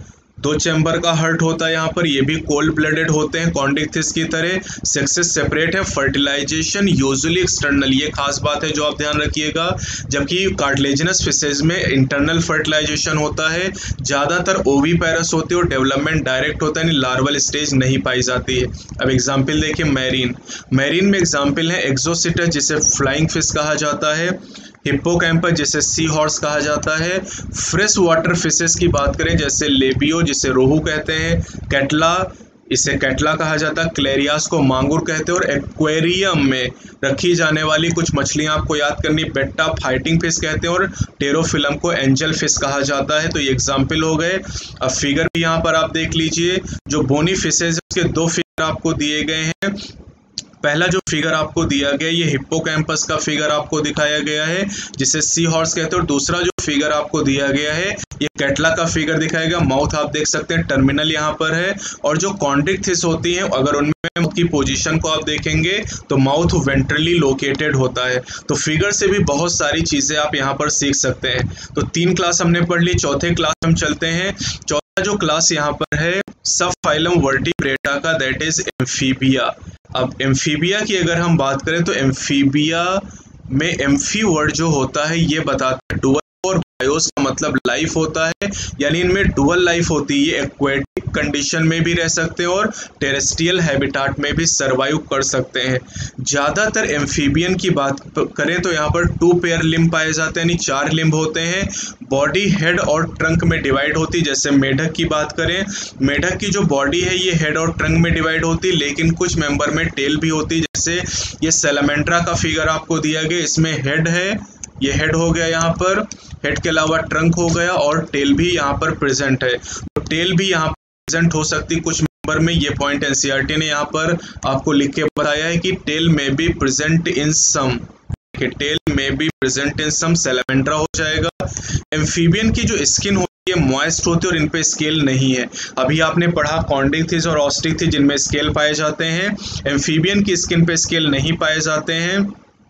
2 चैम्बर का हार्ट होता है यहाँ पर, ये भी कोल्ड ब्लडेड होते हैं कॉन्डिक्थिस की तरह। सेक्सेस सेपरेट है, फर्टिलाइजेशन यूजुअली एक्सटर्नल, ये खास बात है जो आप ध्यान रखिएगा। जबकि कार्टिलेजिनस फिशेज में इंटरनल फर्टिलाइजेशन होता है, ज़्यादातर ओवीपेरस होते हैं और डेवलपमेंट डायरेक्ट होता है, यानी लार्वल स्टेज नहीं पाई जाती है। अब एग्जाम्पल देखिए मैरीन में एग्जाम्पल है एक्सोसिटस जिसे फ्लाइंग फिश कहा जाता है, हिप्पोकैम्पस जिसे सी हॉर्स कहा जाता है। फ्रेश वाटर फिशेस की बात करें जैसे लेबियो जिसे रोहू कहते हैं, कैटला इसे कैटला कहा जाता है, क्लेरियास को मांगुर कहते हैं। और एक्वेरियम में रखी जाने वाली कुछ मछलियां आपको याद करनी, बेट्टा फाइटिंग फिश कहते हैं और टेरोफिलम को एंजल फिश कहा जाता है। तो ये एग्जाम्पल हो गए। अब फिगर भी यहाँ पर आप देख लीजिए, जो बोनी फिशेज उसके 2 फिगर आपको दिए गए हैं। पहला जो फिगर आपको दिया गया ये हिप्पोकैम्पस का फिगर आपको दिखाया गया है जिसे सी हॉर्स कहते हैं, और दूसरा जो फिगर आपको दिया गया है ये कैटला का फिगर दिखाया गया। माउथ आप देख सकते हैं टर्मिनल यहाँ पर है, और जो कॉन्ड्रिक्थिस होती हैं अगर उनमें माउथ की पोजीशन को आप देखेंगे तो माउथ वेंट्रली लोकेटेड होता है। तो फिगर से भी बहुत सारी चीजें आप यहाँ पर सीख सकते हैं। तो 3 क्लास हमने पढ़ ली, चौथे क्लास हम चलते हैं। चौथा जो क्लास यहाँ पर है सब फाइलम वर्टिब्रेटा का, दैट इज एम्फीबिया। अब एम्फीबिया की अगर हम बात करें तो एम्फीबिया में एम्फी वर्ड जो होता है ये बताता है डुअल, और बायोस का मतलब लाइफ होता है, यानी इनमें डुअल लाइफ होती है। ये एक्वेटिक कंडीशन में भी रह सकते हैं और टेरेस्ट्रियल हैबिटाट में भी सर्वाइव कर सकते हैं। ज़्यादातर एम्फीबियन की बात करें तो यहाँ पर 2 पेयर लिम्ब पाए जाते हैं, यानी 4 लिम्ब होते हैं। बॉडी हेड और ट्रंक में डिवाइड होती है। जैसे मेढक की बात करें, मेढक की जो बॉडी है ये हेड और ट्रंक में डिवाइड होती है, लेकिन कुछ मेंबर में टेल भी होती है। जैसे ये सैलामेंड्रा का फिगर आपको दिया गया, इसमें हेड है, ये हेड हो गया यहाँ पर, हेड के अलावा ट्रंक हो गया और टेल भी यहाँ पर प्रेजेंट है। तो टेल भी यहाँ पर प्रेजेंट हो सकती है कुछ मेंबर में। ये पॉइंट एनसीईआरटी ने यहाँ पर आपको लिख के बताया है कि टेल में be present in some, tail में be present in some Salamandra हो जाएगा। एम्फीबियन की जो स्किन होती है मॉइस्ट होती है और इन पे स्केल नहीं है। अभी आपने पढ़ा कॉन्ड्रिक्थिस और ऑस्ट्रिक्थिस जिनमें स्केल पाए जाते हैं, एम्फीबियन की स्किन पे स्केल नहीं पाए जाते हैं।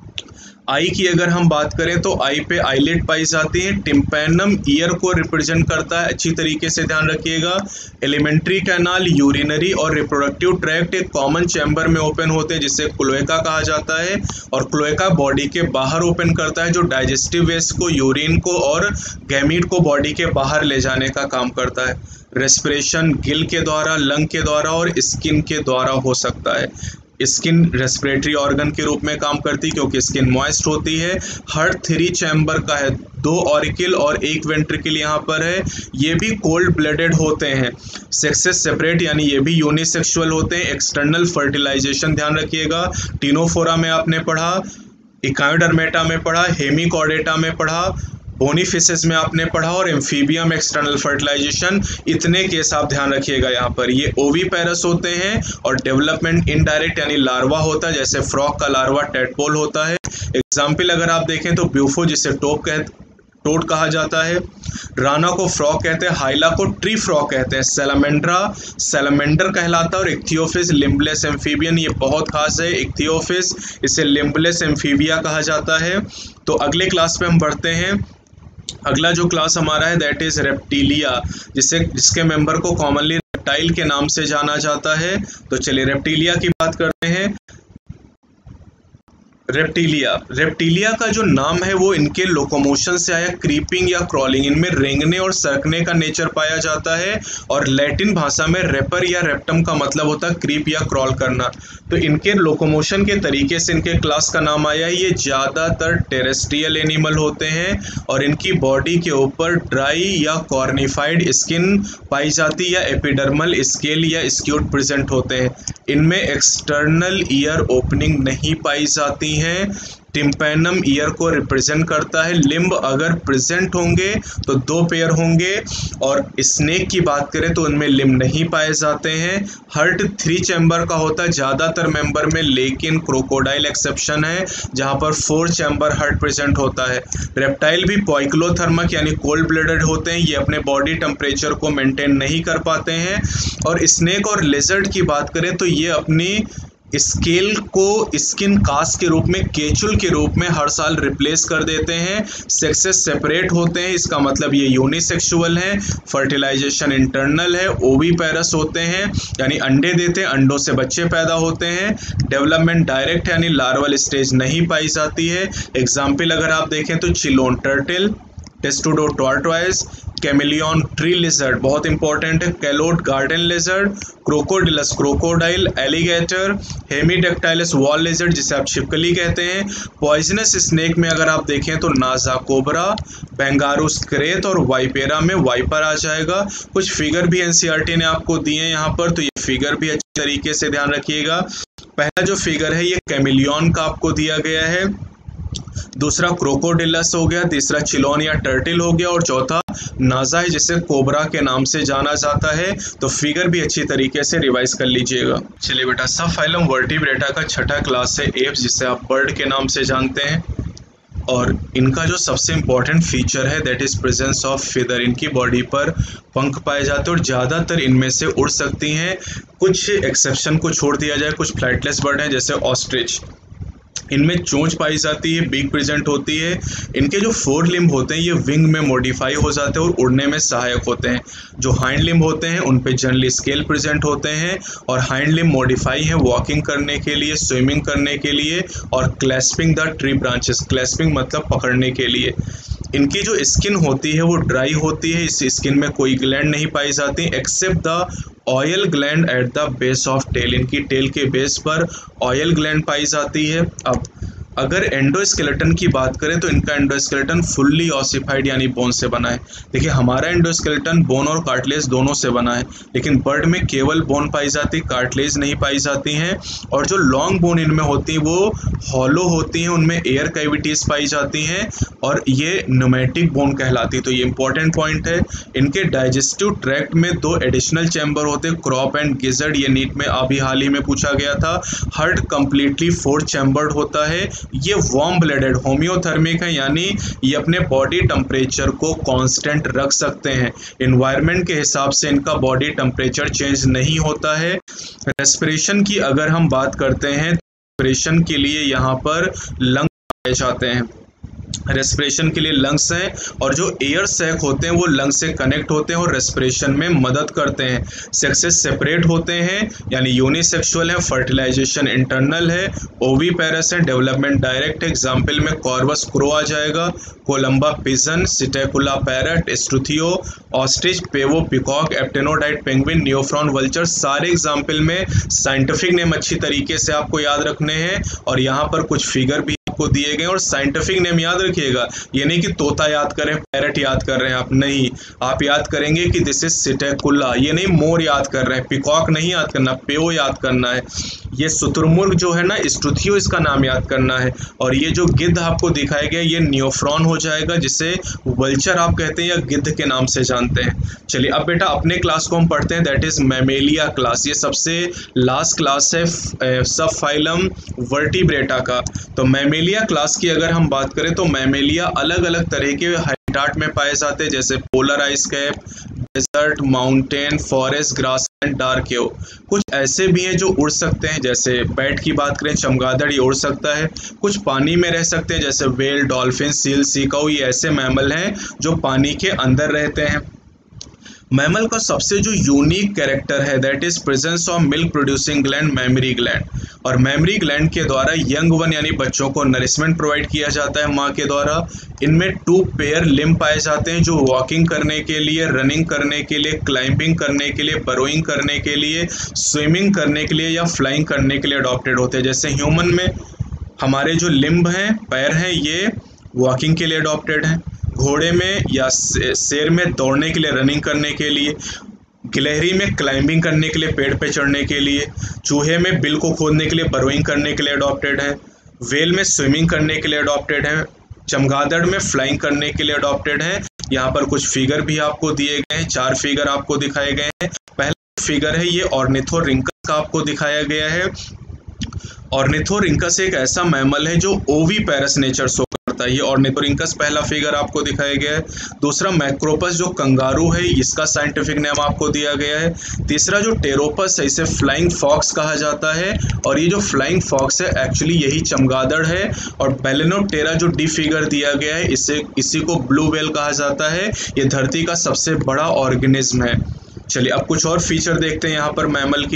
आई की अगर हम बात करें तो आई पे आईलेट पाई जाती है। टिम्पैनम ईयर को रिप्रेजेंट करता है, अच्छी तरीके से ध्यान रखिएगा। एलिमेंट्री कैनाल, यूरिनरी और रिप्रोडक्टिव ट्रैक्ट एक कॉमन चैम्बर में ओपन होते हैं जिसे क्लोएका कहा जाता है, और क्लोएका बॉडी के बाहर ओपन करता है जो डाइजेस्टिव वेस्ट को, यूरिन को और गैमीट को बॉडी के बाहर ले जाने का काम करता है। रेस्पिरेशन गिल के द्वारा, लंग के द्वारा और स्किन के द्वारा हो सकता है। स्किन रेस्पिरेटरी ऑर्गन के रूप में काम करती है क्योंकि स्किन मॉइस्ट होती है। हार्ट 3 चैम्बर का है, 2 ऑरिकल और 1 वेंट्रिकल यहाँ पर है। ये भी कोल्ड ब्लडेड होते हैं। सेक्सेस सेपरेट यानी ये भी यूनिसेक्सुअल होते हैं। एक्सटर्नल फर्टिलाइजेशन ध्यान रखिएगा, टीनोफोरा में आपने पढ़ा, इकायोडर्मेटा में पढ़ा, हेमिकॉर्डेटा में पढ़ा, बोनी फिशेस में आपने पढ़ा और एम्फीबिया में एक्सटर्नल फर्टिलाइजेशन। इतने केस आप ध्यान रखिएगा। यहाँ पर ये ओवीपेरस होते हैं और डेवलपमेंट इनडायरेक्ट यानी लार्वा होता है, जैसे फ्रॉग का लार्वा टेडपोल होता है। एग्जाम्पल अगर आप देखें तो ब्यूफो जिसे टोड कहा जाता है, राना को फ्रॉग कहते हैं, हाइला को ट्री फ्रॉग कहते हैं, सैलमेंडर कहलाता है और इक्थियोफिस लिम्बलेस एम्फीबियन, ये बहुत खास है इक्थियोफिस, इसे लिम्बलेस एम्फीबिया कहा जाता है। तो अगले क्लास पे हम बढ़ते हैं। अगला जो क्लास हमारा है दैट इज रेप्टिलिया, जिसके मेंबर को कॉमनली रेप्टाइल के नाम से जाना जाता है। तो चलिए रेप्टिलिया की बात करते हैं। रेप्टिलिया का जो नाम है वो इनके लोकोमोशन से आया, क्रीपिंग या क्रॉलिंग। इनमें रेंगने और सरकने का नेचर पाया जाता है और लैटिन भाषा में रेपर या रेप्टम का मतलब होता है क्रीप या क्रॉल करना। तो इनके लोकोमोशन के तरीके से इनके क्लास का नाम आया है। ये ज़्यादातर टेरेस्ट्रियल एनिमल होते हैं और इनकी बॉडी के ऊपर ड्राई या कॉर्निफाइड स्किन पाई जाती है या एपिडर्मल स्केल या स्क्यूट प्रेजेंट होते हैं। इनमें एक्सटर्नल ईयर ओपनिंग नहीं पाई जाती हैं। टिम्पैनम ईयर को रिप्रेजेंट करता है। लिम्ब अगर प्रेजेंट होंगे तो 2 पेयर होंगे, और स्नेक की बात करें तो उनमें लिम्ब नहीं पाए जाते हैं। हार्ट 3 चैम्बर का होता है ज़्यादातर मेंबर में, लेकिन क्रोकोडाइल एक्सेप्शन है जहां पर 4 चैम्बर हार्ट प्रेजेंट होता है। रेप्टाइल भी पॉइक्लोथर्मक यानी कोल्ड ब्लडेड होते हैं, ये अपने बॉडी टेम्परेचर को मेंटेन नहीं कर पाते हैं। और स्नेक और लेजर्ड की बात करें तो ये अपनी स्केल को स्किन कास्ट के रूप में, केचुल के रूप में हर साल रिप्लेस कर देते हैं। सेक्सेस सेपरेट होते हैं, इसका मतलब ये यूनिसेक्सुअल है। फर्टिलाइजेशन इंटरनल है। ओवीपेरस होते हैं यानी अंडे देते हैं, अंडों से बच्चे पैदा होते हैं। डेवलपमेंट डायरेक्ट यानी लार्वल स्टेज नहीं पाई जाती है। एग्जाम्पल अगर आप देखें तो Chelone turtle, Testudo tortoise, Chamaeleon tree lizard बहुत इंपॉर्टेंट है, Calotes garden lizard, Crocodilus crocodile, alligator, Hemidactylus wall lizard जिसे आप छिपकली कहते हैं। पॉइजनस स्नेक में अगर आप देखें तो नाजा कोबरा, बेंगारूस क्रेत और वाइपेरा में वाइपर आ जाएगा। कुछ फिगर भी एनसीईआरटी ने आपको दिए हैं यहाँ पर, तो ये फिगर भी अच्छी तरीके से ध्यान रखिएगा। पहला जो फिगर है ये कैमिलियन का आपको दिया गया है, दूसरा क्रोकोडिलस हो गया, तीसरा चिलोन या टर्टिल हो गया और चौथा नाजा है जिसे कोबरा के नाम से जाना जाता है। तो फिगर भी अच्छी तरीके से रिवाइज कर लीजिएगा। चलिए बेटा, सब फाइलम वर्टिब्रेटा का छठा क्लास है एप्स, जिसे आप बर्ड के नाम से जानते हैं। और इनका जो सबसे इम्पॉर्टेंट फीचर है that is presence of feather. इनकी बॉडी पर पंख पाए जाते हैं और ज़्यादातर इनमें से उड़ सकती हैं। कुछ एक्सेप्शन को छोड़ दिया जाए, कुछ फ्लाइटलेस बर्ड हैं जैसे ऑस्ट्रिच, इनमें चोंच पाई जाती है, बीक प्रेजेंट होती है। इनके जो फोर लिम्ब होते हैं ये विंग में मॉडिफाई हो जाते हैं और उड़ने में सहायक होते हैं। जो हाइंड लिम्ब होते हैं उन पे जनरली स्केल प्रेजेंट होते हैं और हाइंड लिम्ब मॉडिफाई है वॉकिंग करने के लिए, स्विमिंग करने के लिए और clasping the tree branches. Clasping मतलब पकड़ने के लिए। इनकी जो स्किन होती है वो ड्राई होती है, इस स्किन में कोई ग्लैंड नहीं पाई जाती except the oil gland at the base of tail. इनकी टेल के बेस पर ऑयल ग्लैंड पाई जाती है। अब अगर एंडोस्केलेटन की बात करें तो इनका एंडोस्केलेटन फुल्ली ऑसिफाइड यानी बोन से बना है। देखिए हमारा एंडोस्केलेटन बोन और कार्टिलेज दोनों से बना है, लेकिन बर्ड में केवल बोन पाई जाती, कार्टिलेज नहीं पाई जाती हैं। और जो लॉन्ग बोन इनमें होती हैं वो हॉलो होती हैं, उनमें एयर कैविटीज़ पाई जाती हैं और ये न्यूमेटिक बोन कहलाती है। तो ये इंपॉर्टेंट पॉइंट है। इनके डाइजेस्टिव ट्रैक्ट में दो एडिशनल चैम्बर होते हैं, क्रॉप एंड गिजर्ड। ये नीट में अभी हाल ही में पूछा गया था। हार्ट कंप्लीटली 4 चैम्बर्ड होता है। ये वार्म ब्लडेड होम्योथर्मिक है यानी ये अपने बॉडी टेम्परेचर को कांस्टेंट रख सकते हैं। एनवायरनमेंट के हिसाब से इनका बॉडी टेम्परेचर चेंज नहीं होता है। रेस्पिरेशन की अगर हम बात करते हैं, रेस्पिरेशन के लिए यहाँ पर लंग्स पाए जाते हैं। रेस्पिरेशन के लिए लंग्स हैं और जो एयर सैक होते हैं वो लंग्स से कनेक्ट होते हैं और रेस्पिरेशन में मदद करते हैं। सेक्सेस सेपरेट होते हैं यानी यूनिसेक्सुअल है। फर्टिलाइजेशन इंटरनल है। ओवीपेरस है। डेवलपमेंट डायरेक्ट है। एग्जाम्पल में कॉर्वस क्रो आ जाएगा, Columba pigeon, Psittacula parrot, Struthio ostrich, Pavo peacock, Aptenodytes penguin, Neophron vulture. सारे एग्जाम्पल में साइंटिफिक नेम अच्छी तरीके से आपको याद रखने हैं और यहाँ पर कुछ फिगर भी आपको दिए गए और साइंटिफिक नेम याद रखिएगा। ये नहीं कि तोता याद करें, पैरट याद कर रहे हैं आप, नहीं, आप याद करेंगे कि दिस इज सिटेकुला। ये नहीं मोर याद कर रहे हैं, पिकॉक नहीं याद करना, पेओ याद करना है। ये शुतुरमुर्ग जो है ना, स्ट्रुथियो, इसका नाम याद करना है। और ये जो गिद्ध आपको दिखाया गया ये नियोफ्रॉन हो जाएगा, जिसे वल्चर आप कहते हैं या गिद्ध के नाम से जानते हैं। चलिए अब बेटा अपने क्लास को हम पढ़ते हैं, दैट इज मैमेलिया क्लास। ये सबसे लास्ट क्लास है सब फाइलम वर्टिब्रेटा का। तो मैमेलिया क्लास की अगर हम बात करें तो मैमेलिया अलग अलग तरह के हाइटाट में पाए जाते हैं, जैसे polar ice cap, desert, mountain, forest, grassland, dark cave. कुछ ऐसे भी हैं जो उड़ सकते हैं, जैसे बैट की बात करें चमगादड़, ये उड़ सकता है। कुछ पानी में रह सकते हैं जैसे वेल, डॉल्फिन, सील, सीकाऊ। ये ऐसे मैमल हैं जो पानी के अंदर रहते हैं। मैमल का सबसे जो यूनिक कैरेक्टर है that is presence of milk producing gland, mammary gland. और मैमरी ग्लैंड के द्वारा यंग वन यानी बच्चों को नरिशमेंट प्रोवाइड किया जाता है माँ के द्वारा। इनमें 2 पेयर लिम्ब पाए जाते हैं जो वॉकिंग करने के लिए, रनिंग करने के लिए, क्लाइंबिंग करने के लिए, बरोइंग करने के लिए, स्विमिंग करने के लिए या फ्लाइंग करने के लिए अडॉप्टेड होते हैं। जैसे ह्यूमन में हमारे जो लिम्ब हैं, पैर हैं, ये वॉकिंग के लिए अडॉप्टेड हैं। घोड़े में या शेर में दौड़ने के लिए, रनिंग करने के लिए। गिलहरी में क्लाइंबिंग करने के लिए, पेड़ पे चढ़ने के लिए। चूहे में बिल को खोदने के लिए, बरोइंग करने के लिए अडॉप्टेड है। वेल में स्विमिंग करने के लिए अडॉप्टेड है। चमगादड़ में फ्लाइंग करने के लिए अडॉप्टेड है। यहाँ पर कुछ फिगर भी आपको दिए गए हैं, 4 फिगर आपको दिखाए गए हैं। पहला फिगर है ये ऑर्निथोरिंकस का आपको दिखाया गया है। ऑर्निथोरिंकस एक ऐसा मैमल है जो ओवीपेरस नेचर शो करता बताइए। ऑर्निथोरिंकस पहला फिगर आपको दिखाया गया है। दूसरा मैक्रोपस जो कंगारू है, इसका साइंटिफिक नेम आपको दिया गया है। तीसरा जो टेरोपस है, इसे फ्लाइंग फॉक्स कहा जाता है, और ये जो फ्लाइंग फॉक्स है एक्चुअली यही चमगादड़ है। और बैलेनोप्टेरा जो डी फिगर दिया गया है, इसी को ब्लू व्हेल कहा जाता है। ये धरती का सबसे बड़ा ऑर्गेनिज्म है। चलिए अब कुछ और फीचर देखते हैं यहाँ पर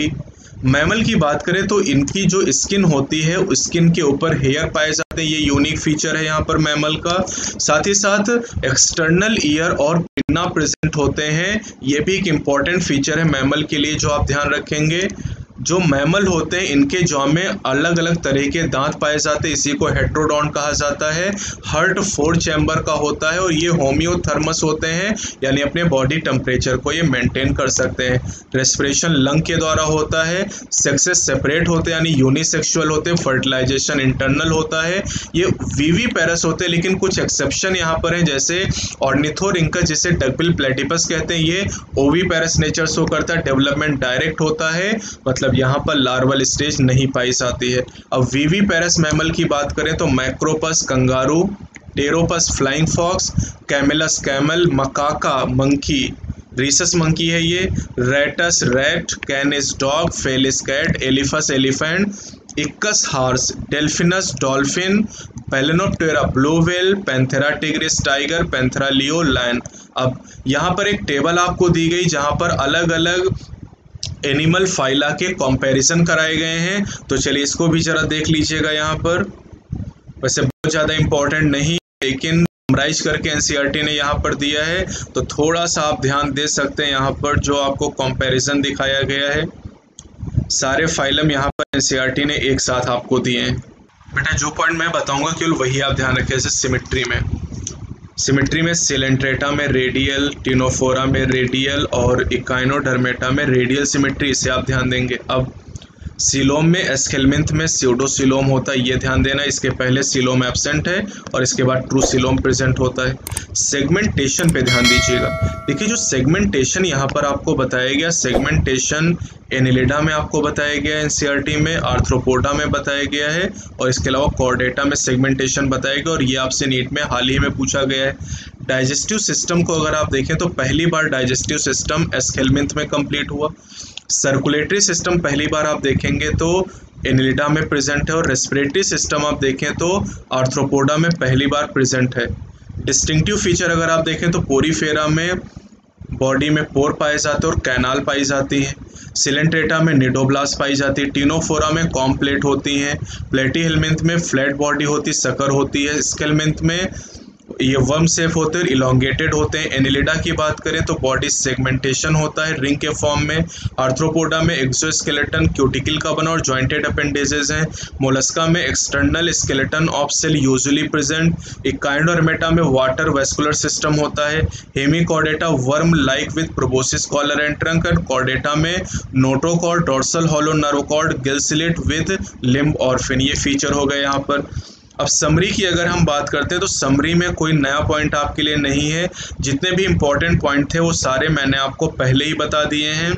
मैमल की बात करें तो इनकी जो स्किन होती है, स्किन के ऊपर हेयर पाए जाते हैं, ये यूनिक फीचर है यहाँ पर मैमल का। साथ ही साथ एक्सटर्नल ईयर और पिन्ना प्रेजेंट होते हैं, ये भी एक इम्पॉर्टेंट फीचर है मैमल के लिए जो आप ध्यान रखेंगे। जो मैमल होते हैं इनके जॉ में अलग अलग तरह के दांत पाए जाते हैं, इसी को हेट्रोडॉन कहा जाता है। हार्ट 4 चैम्बर का होता है और ये होम्योथर्मस होते हैं, यानी अपने बॉडी टेम्परेचर को ये मेंटेन कर सकते हैं। रेस्पिरेशन लंग के द्वारा होता है। सेक्सेस सेपरेट होते हैं यानी यूनिसेक्सुअल होते हैं। फर्टिलाइजेशन इंटरनल होता है। ये विविपेरस होते हैं, लेकिन कुछ एक्सेप्शन यहाँ पर हैं, जैसे ऑर्निथोरिंकस जिसे डकबिल प्लेटिपस कहते हैं, ये ओविपेरस नेचर शो करता है। डेवलपमेंट डायरेक्ट होता है, मतलब यहाँ पर लार्वल स्टेज नहीं पाई जाती है। अब विविपेरस मैमल की बात करें तो Macropus kangaroo, Pteropus flying fox, Camelus camel, Macaca monkey, rhesus monkey है ये, Rattus rat, Canis dog, Felis cat, Elephas elephant, Equus horse, Delphinus dolphin, Balaenoptera blue whale, Panthera tigris tiger, Panthera leo lion. अब यहाँ पर एक टेबल आपको दी गई जहाँ पर अलग अलग एनिमल फाइला के कंपैरिजन कराए गए हैं, तो चलिए इसको भी जरा देख लीजिएगा। यहाँ पर वैसे बहुत ज़्यादा इम्पोर्टेंट नहीं, लेकिन समराइज करके एनसीईआरटी ने यहाँ पर दिया है, तो थोड़ा सा आप ध्यान दे सकते हैं। यहाँ पर जो आपको कंपैरिजन दिखाया गया है, सारे फाइलम यहाँ पर एनसीईआरटी ने एक साथ आपको दिए हैं। बेटा जो पॉइंट मैं बताऊँगा केवल वही आप ध्यान रखें। जैसे सिमेट्री में सिलेंट्रेटा में रेडियल, टिनोफोरा में रेडियल और इकाइनोडर्मेटा में रेडियल सिमेट्री, इसे आप ध्यान देंगे। अब सीलोम में एस्केलमिंथ में स्यूडोसीलोम होता है, ये ध्यान देना। इसके पहले सीलोम एब्सेंट है और इसके बाद ट्रू सीलोम प्रेजेंट होता है। सेगमेंटेशन पे ध्यान दीजिएगा। देखिए जो सेगमेंटेशन यहाँ पर आपको बताया गया, सेगमेंटेशन एनिलिडा में आपको बताया गया है, एनसीईआरटी में आर्थ्रोपोडा में बताया गया है, और इसके अलावा कॉर्डेटा में सेगमेंटेशन बताया गया, और ये आपसे नीट में हाल ही में पूछा गया है। डाइजेस्टिव सिस्टम को अगर आप देखें तो पहली बार डाइजेस्टिव सिस्टम एस्केलमिंथ में कंप्लीट हुआ। सर्कुलेटरी सिस्टम पहली बार आप देखेंगे तो एनिलिडा में प्रेजेंट है, और रेस्पिरेटरी सिस्टम आप देखें तो आर्थ्रोपोडा में पहली बार प्रेजेंट है। डिस्टिंक्टिव फीचर अगर आप देखें तो पोरीफेरा में बॉडी में पोर पाए जाते हैं और कैनाल पाई जाती है। सिलेंट्रेटा में निडोब्लास्ट पाई जाती है। टिनोफोरा में कॉम्प्लेट होती हैं। प्लेटीहेलमिंथ में फ्लैट बॉडी होती, सकर होती है। स्केलमिंथ में ये वर्म शेप होते हैं, इलोंगेटेड होते हैं। एनिलिडा की बात करें तो बॉडी सेगमेंटेशन होता है रिंग के फॉर्म में। आर्थ्रोपोडा में एक्सोस्केलेटन क्यूटिकल का बना और जॉइंटेड अपेंडेजेस हैं। मोलस्का में external skeleton of shell usually present. Echinodermata में वाटर वेस्कुलर सिस्टम होता है। Hemichordata worm like with proboscis collar and trunk, and Chordata में notochord, dorsal hollow nerve cord, gill slit with limb or fin. ये फीचर हो गए यहाँ पर। अब समरी की अगर हम बात करते हैं तो समरी में कोई नया पॉइंट आपके लिए नहीं है। जितने भी इम्पोर्टेंट पॉइंट थे वो सारे मैंने आपको पहले ही बता दिए हैं।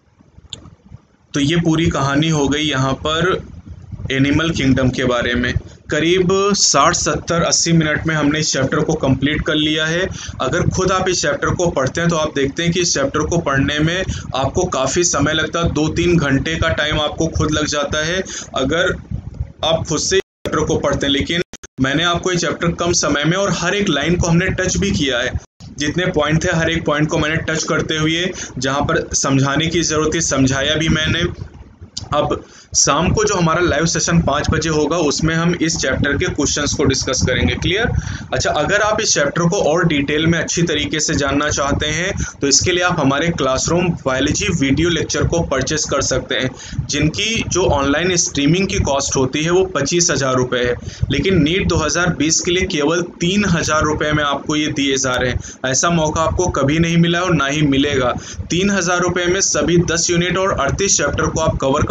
तो ये पूरी कहानी हो गई यहाँ पर एनिमल किंगडम के बारे में। करीब 60, 70, 80 मिनट में हमने इस चैप्टर को कंप्लीट कर लिया है। अगर खुद आप इस चैप्टर को पढ़ते हैं तो आप देखते हैं कि इस चैप्टर को पढ़ने में आपको काफ़ी समय लगता है। 2-3 घंटे का टाइम आपको खुद लग जाता है अगर आप खुद से चैप्टर को पढ़ते हैं। लेकिन मैंने आपको ये चैप्टर कम समय में और हर एक लाइन को हमने टच भी किया है। जितने पॉइंट थे हर एक पॉइंट को मैंने टच करते हुए, जहाँ पर समझाने की ज़रूरत थी समझाया भी मैंने। अब शाम को जो हमारा लाइव सेशन 5 बजे होगा उसमें हम इस चैप्टर के क्वेश्चंस को डिस्कस करेंगे। क्लियर? अच्छा, अगर आप इस चैप्टर को और डिटेल में अच्छी तरीके से जानना चाहते हैं तो इसके लिए आप हमारे क्लासरूम बायोलॉजी वीडियो लेक्चर को परचेस कर सकते हैं, जिनकी जो ऑनलाइन स्ट्रीमिंग की कॉस्ट होती है वो 25,000 रुपये है। लेकिन नीट 2020 के लिए केवल 3,000 रुपये में आपको ये दिए जा रहे हैं। ऐसा मौका आपको कभी नहीं मिला और ना ही मिलेगा। 3,000 रुपये में सभी 10 यूनिट और 38 चैप्टर को आप कवर कर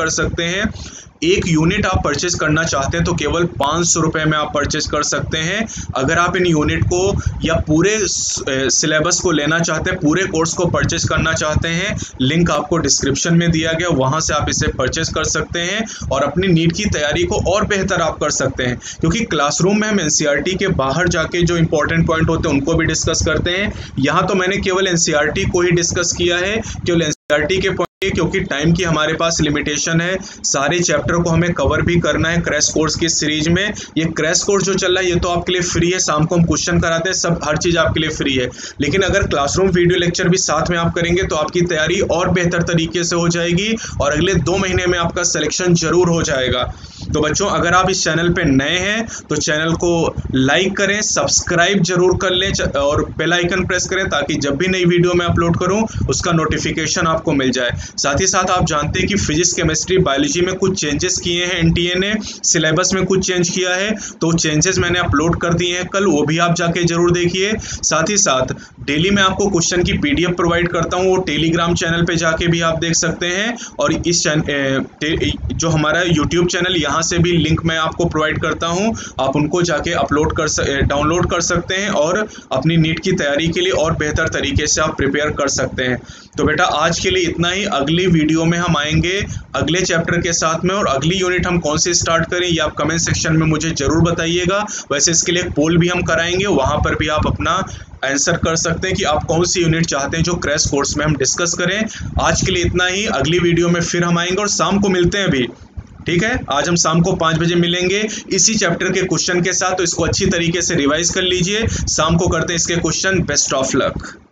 कर सकते हैं। एक यूनिट आप परचेज करना चाहते हैं तो केवल 500 रुपये में आप परचेज कर सकते हैं। अगर आप इन यूनिट को या पूरे सिलेबस को लेना चाहते हैं, पूरे कोर्स को परचेज करना चाहते हैं, लिंक आपको डिस्क्रिप्शन में दिया गया, वहां से आप इसे परचेज कर सकते हैं और अपनी नीट की तैयारी को और बेहतर आप कर सकते हैं। क्योंकि क्लासरूम में हम एनसीईआरटी के बाहर जाके जो इंपॉर्टेंट पॉइंट होते हैं उनको भी डिस्कस करते हैं। यहाँ तो मैंने केवल एनसीईआरटी को ही डिस्कस किया है, केवल एनसीईआरटी के क्योंकि टाइम की हमारे पास लिमिटेशन है, सारे चैप्टर को हमें कवर भी करना है क्रैश कोर्स की सीरीज में। ये क्रैश कोर्स जो चल रहा है ये तो आपके लिए फ्री है, शाम को हम क्वेश्चन कराते हैं, सब हर चीज़ आपके लिए फ्री है। लेकिन अगर क्लासरूम वीडियो लेक्चर भी साथ में आप करेंगे तो आपकी तैयारी और बेहतर तरीके से हो जाएगी और अगले 2 महीने में आपका सिलेक्शन जरूर हो जाएगा। तो बच्चों, अगर आप इस चैनल पे नए हैं तो चैनल को लाइक करें, सब्सक्राइब जरूर कर लें और बेल आइकन प्रेस करें ताकि जब भी नई वीडियो मैं अपलोड करूं उसका नोटिफिकेशन आपको मिल जाए। साथ ही साथ आप जानते हैं कि फिजिक्स, केमिस्ट्री, बायोलॉजी में कुछ चेंजेस किए हैं एनटीए ने, सिलेबस में कुछ चेंज किया है, तो चेंजेस मैंने अपलोड कर दिए हैं कल, वो भी आप जाके जरूर देखिए। साथ ही साथ डेली मैं आपको क्वेश्चन की पीडीएफ प्रोवाइड करता हूँ, वो टेलीग्राम चैनल पे जाके भी आप देख सकते हैं और इस जो हमारा यूट्यूब चैनल, यहाँ से भी लिंक मैं आपको प्रोवाइड करता हूं, आप उनको जाके डाउनलोड कर सकते हैं और अपनी नीट की तैयारी के लिए और बेहतर तरीके से आप प्रिपेयर कर सकते हैं। तो बेटा आज के लिए इतना ही। अगली वीडियो में हम आएंगे अगले चैप्टर के साथ में और अगली यूनिट हम कौन सी स्टार्ट करें ये आप कमेंट सेक्शन में मुझे जरूर बताइएगा। वैसे इसके लिए एक पोल भी हम कराएंगे, वहां पर भी आप अपना आंसर कर सकते हैं कि आप कौन सी यूनिट चाहते हैं जो क्रैश कोर्स में हम डिस्कस करें। आज के लिए इतना ही, अगली वीडियो में फिर हम आएंगे और शाम को मिलते हैं भी, ठीक है। आज हम शाम को 5 बजे मिलेंगे इसी चैप्टर के क्वेश्चन के साथ, तो इसको अच्छी तरीके से रिवाइज कर लीजिए। शाम को करते हैं इसके क्वेश्चन। Best of luck.